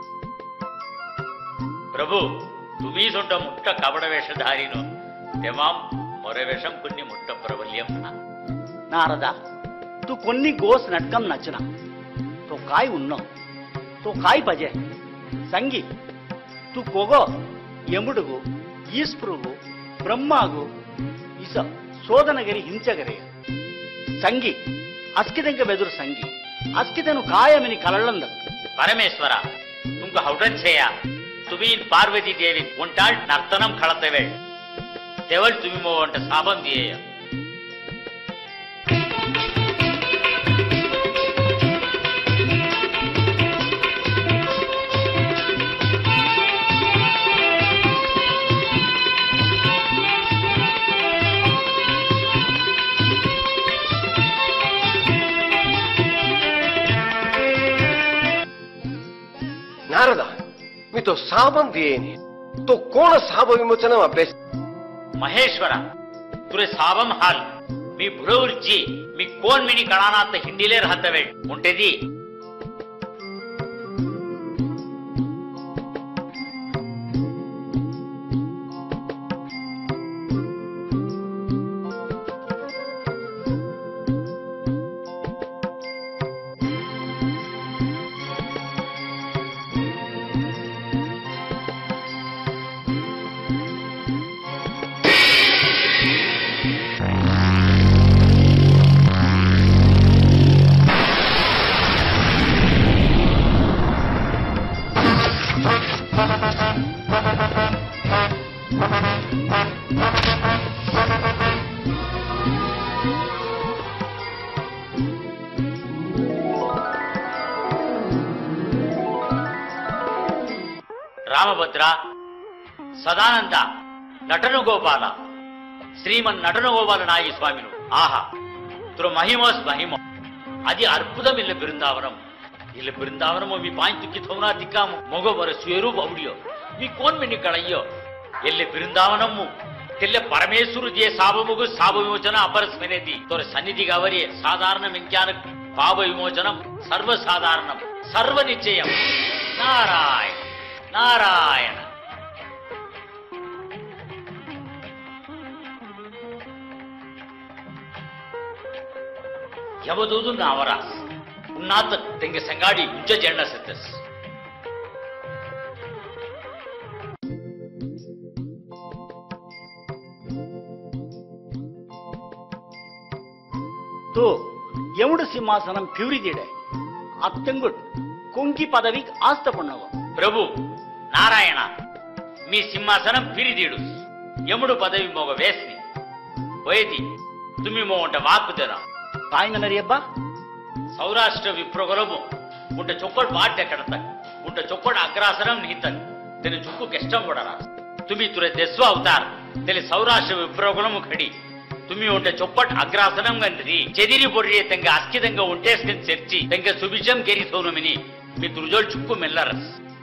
प्रभु तुम्ही सोंट मुट्ट कपड वेषधारीनो तेव्हा मोरे वेषम कुन्नी मुट्ट प्रबल्यम नारदा तू कोन्नी गोस नटकम नचना तो काय उन्नो तो काय पजे संगी तू कोगो यमुडुगु ಈಸ್ಪೃಗು ಬ್ರಹ್ಮಾಗು ಇಸ ಸೋದನಗರಿ ಹಿಂಚಗರೆ ಸಂಗಿ ಅಸ್ಕಿದಂಗ ಬೆದುರು ಸಂಗಿ ಅಸ್ಕಿದನು ಕಾಯಮಿನಿ ಕಲಳ್ಳಂದ ಪರಮೇಶ್ವರ तुमक हवडन छेया तुम्ही पार्वती देवी उंटाळ नर्तनम खळतवे तेवल तुम्ही मो उंट साबन दियेय नारदा मी तो साबन दियेनी तो कोण साब विमोचन अभ्यास महेश्वर तुरे साबम हाल मी भुरवरची मी कोण मिनी कळानात हिंदीले राहतवे उंटेदी ರಾಮಭದ್ರ ಸದಾನಂದ ನಟನು ಗೋಪಾಲ ಶ್ರೀಮನ್ ನಟನು ಗೋಪಾಲ ನಾಯಿ ಸ್ವಾಮಿನು ಆಹಾ ತುರ ಮಹಿಮೋಸ್ ಮಹಿಮ ಅದಿ ಅರ್ಬುದಂ ಇಲ್ಲ ಬೃಂದಾವನಂ ಇಲ್ಲ ಬೃಂದಾವನಂ ಮಿ ಪಾಂಚ್ ತುಕ್ಕಿ ಥೌನಾ ದಿಕ್ಕಾಮ ಮೊಗೋ ಬರ ಸ್ವರೂಪ ಅವಡಿಯೋ ಮಿ ಕೋನ್ ಮಿನಿ ಕಳಯ್ಯೋ ಎಲ್ಲಿ ಬೃಂದಾವನಂ ತೆಲ್ಲೆ ಪರಮೇಶ್ವರ ದಿಯೇ ಸಾಬ ಮುಗು ಸಾಬ ವಿಮೋಚನ ಅಪರಸ್ ಮೆನೆದಿ ತೋರ ಸನ್ನಿಧಿಗೆ ಅವರಿಯೇ ಸಾಧಾರಣ ವಿಜ್ಞಾನ ಪಾಪ ವಿಮೋಚನಂ ಸರ್ವ ಸಾಧಾರಣಂ ಸರ್ವ ನಿಶ್ಚಯಂ ನಾರಾಯಣ ನಾರಾಯಣ ಯವದೂದು ನಾವರಾಸ್ ಉನ್ನಾತ ತೆಂಗೆ ಸಂಗಾಡಿ ಉಜ್ಜ ಜೆಂಡ ಸೆತ್ತಸ್ तो यमुड सिंहासनम प्यूरिदिडे अत्तंगुट कुंकी पदवी आस्त पण्णव प्रभु नारायण मी सिंहासनम फिरिदीडु यमुडु पदवी मोग वेस्नी वैदी तुम्ही मोंट वाकुदरा काय नरियब्बा सौराष्ट्र विप्रोगरमु उंट चोक्कड वाट्य कड़तक उंट चोक्कड अग्रासनम निहितक तेने चुक्कु केष्टम पडरा तुम्ही तुरे देस्व अवतार तेले सौराष्ट्र विप्रोगरमु खडी तुम्ही उंट चोप्पट अग्रासनम गंद्री चेदिरी बोड्री तेंग अस्किदंग उंटेस्कन चर्ची तेंग सुबिजम केरी सोनुमिनी मी तुरजोल चुक्कु मेल्लरस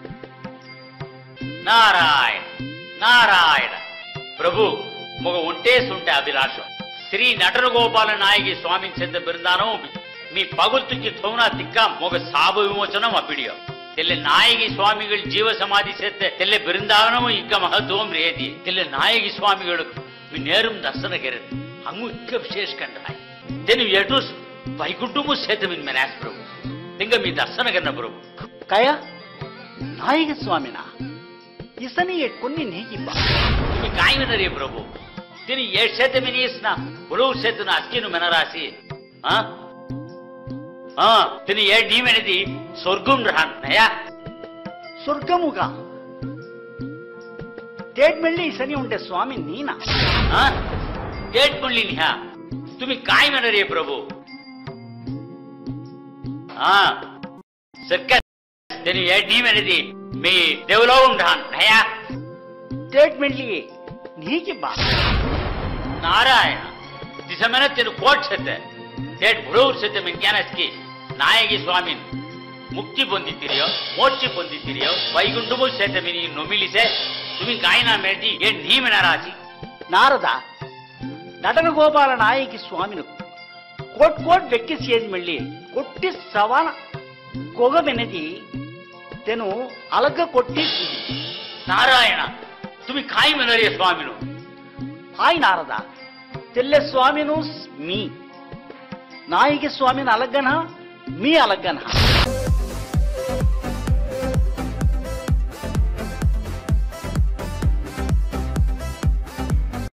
नारायण नारायण प्रभु मोग उंटेस उंटे अभिलाष श्री नटन गोपाल नायकी स्वामी सिद्ध बिरुदानो मी पगुल्तुकी थोना तिक्का मोग साब विमोचनम अपिडियो तेले नायकी स्वामीகள் जीव समाधि सेते तेले वृंदावनम इक्क महत्वम रेदी तेले नायकी स्वामीಗಳು मी नेरुम दर्शन केरत अंगु इक्क विशेष कंडाय तेनु एटूस वैकुंठमु सेते मिन मनास प्रभु तिंग मी दर्शन करना प्रभु काय नायक स्वामीना इसनी एटकोनी नेगिबा तुम्ही काय म्हणरे प्रभु तिने ये सेते मिनीसना बुलू सेतुना अक्किनु मनरासी हां हां तिने ये नीमेनदी स्वर्गम रहान नया स्वर्गमुगा डेट मिळली इसनी उंटे स्वामी नीना हां डेट मिळली न्या तुम्ही काय म्हणरे प्रभु हां सरकार तिने ये नीमेनदी मी देवलोकम रहान नया डेट मिळली नीकी बा नारायण दिसमेन तेनु कोट सेते डेट बुलू सेते मिन ज्ञानस्की नायकी स्वामी मुक्ति పొందితిరియో మోక్షి పొందితిరియో వైకుంఠము సేతమిని నొమిలిసే తుమి గాయన మేటి ఏ నీమిన రాసి ನಾರದ ನಟನ ಗೋಪಾಲ ನಾಯಕಿ ಸ್ವಾಮಿನು ಕೋಟ್ ಕೋಟ್ ಬೆಕ್ಕಿ ಸೇರಿ ಮಳ್ಳಿ ಕೊಟ್ಟಿ ಸವಾನ ಕೊಗ ಬೆನೆದಿ ತೆನು ಅಲಗ ಕೊಟ್ಟಿ ನಾರಾಯಣ ತುಮಿ ಕಾಯಿ ಮೆನರಿಯ ಸ್ವಾಮಿನು ಹಾಯ್ ನಾರದ ತೆಲ್ಲೆ ಸ್ವಾಮಿನು ಮೀ ನಾಯಕಿ ಸ್ವಾಮಿನ ಅಲಗನ मी अलग ना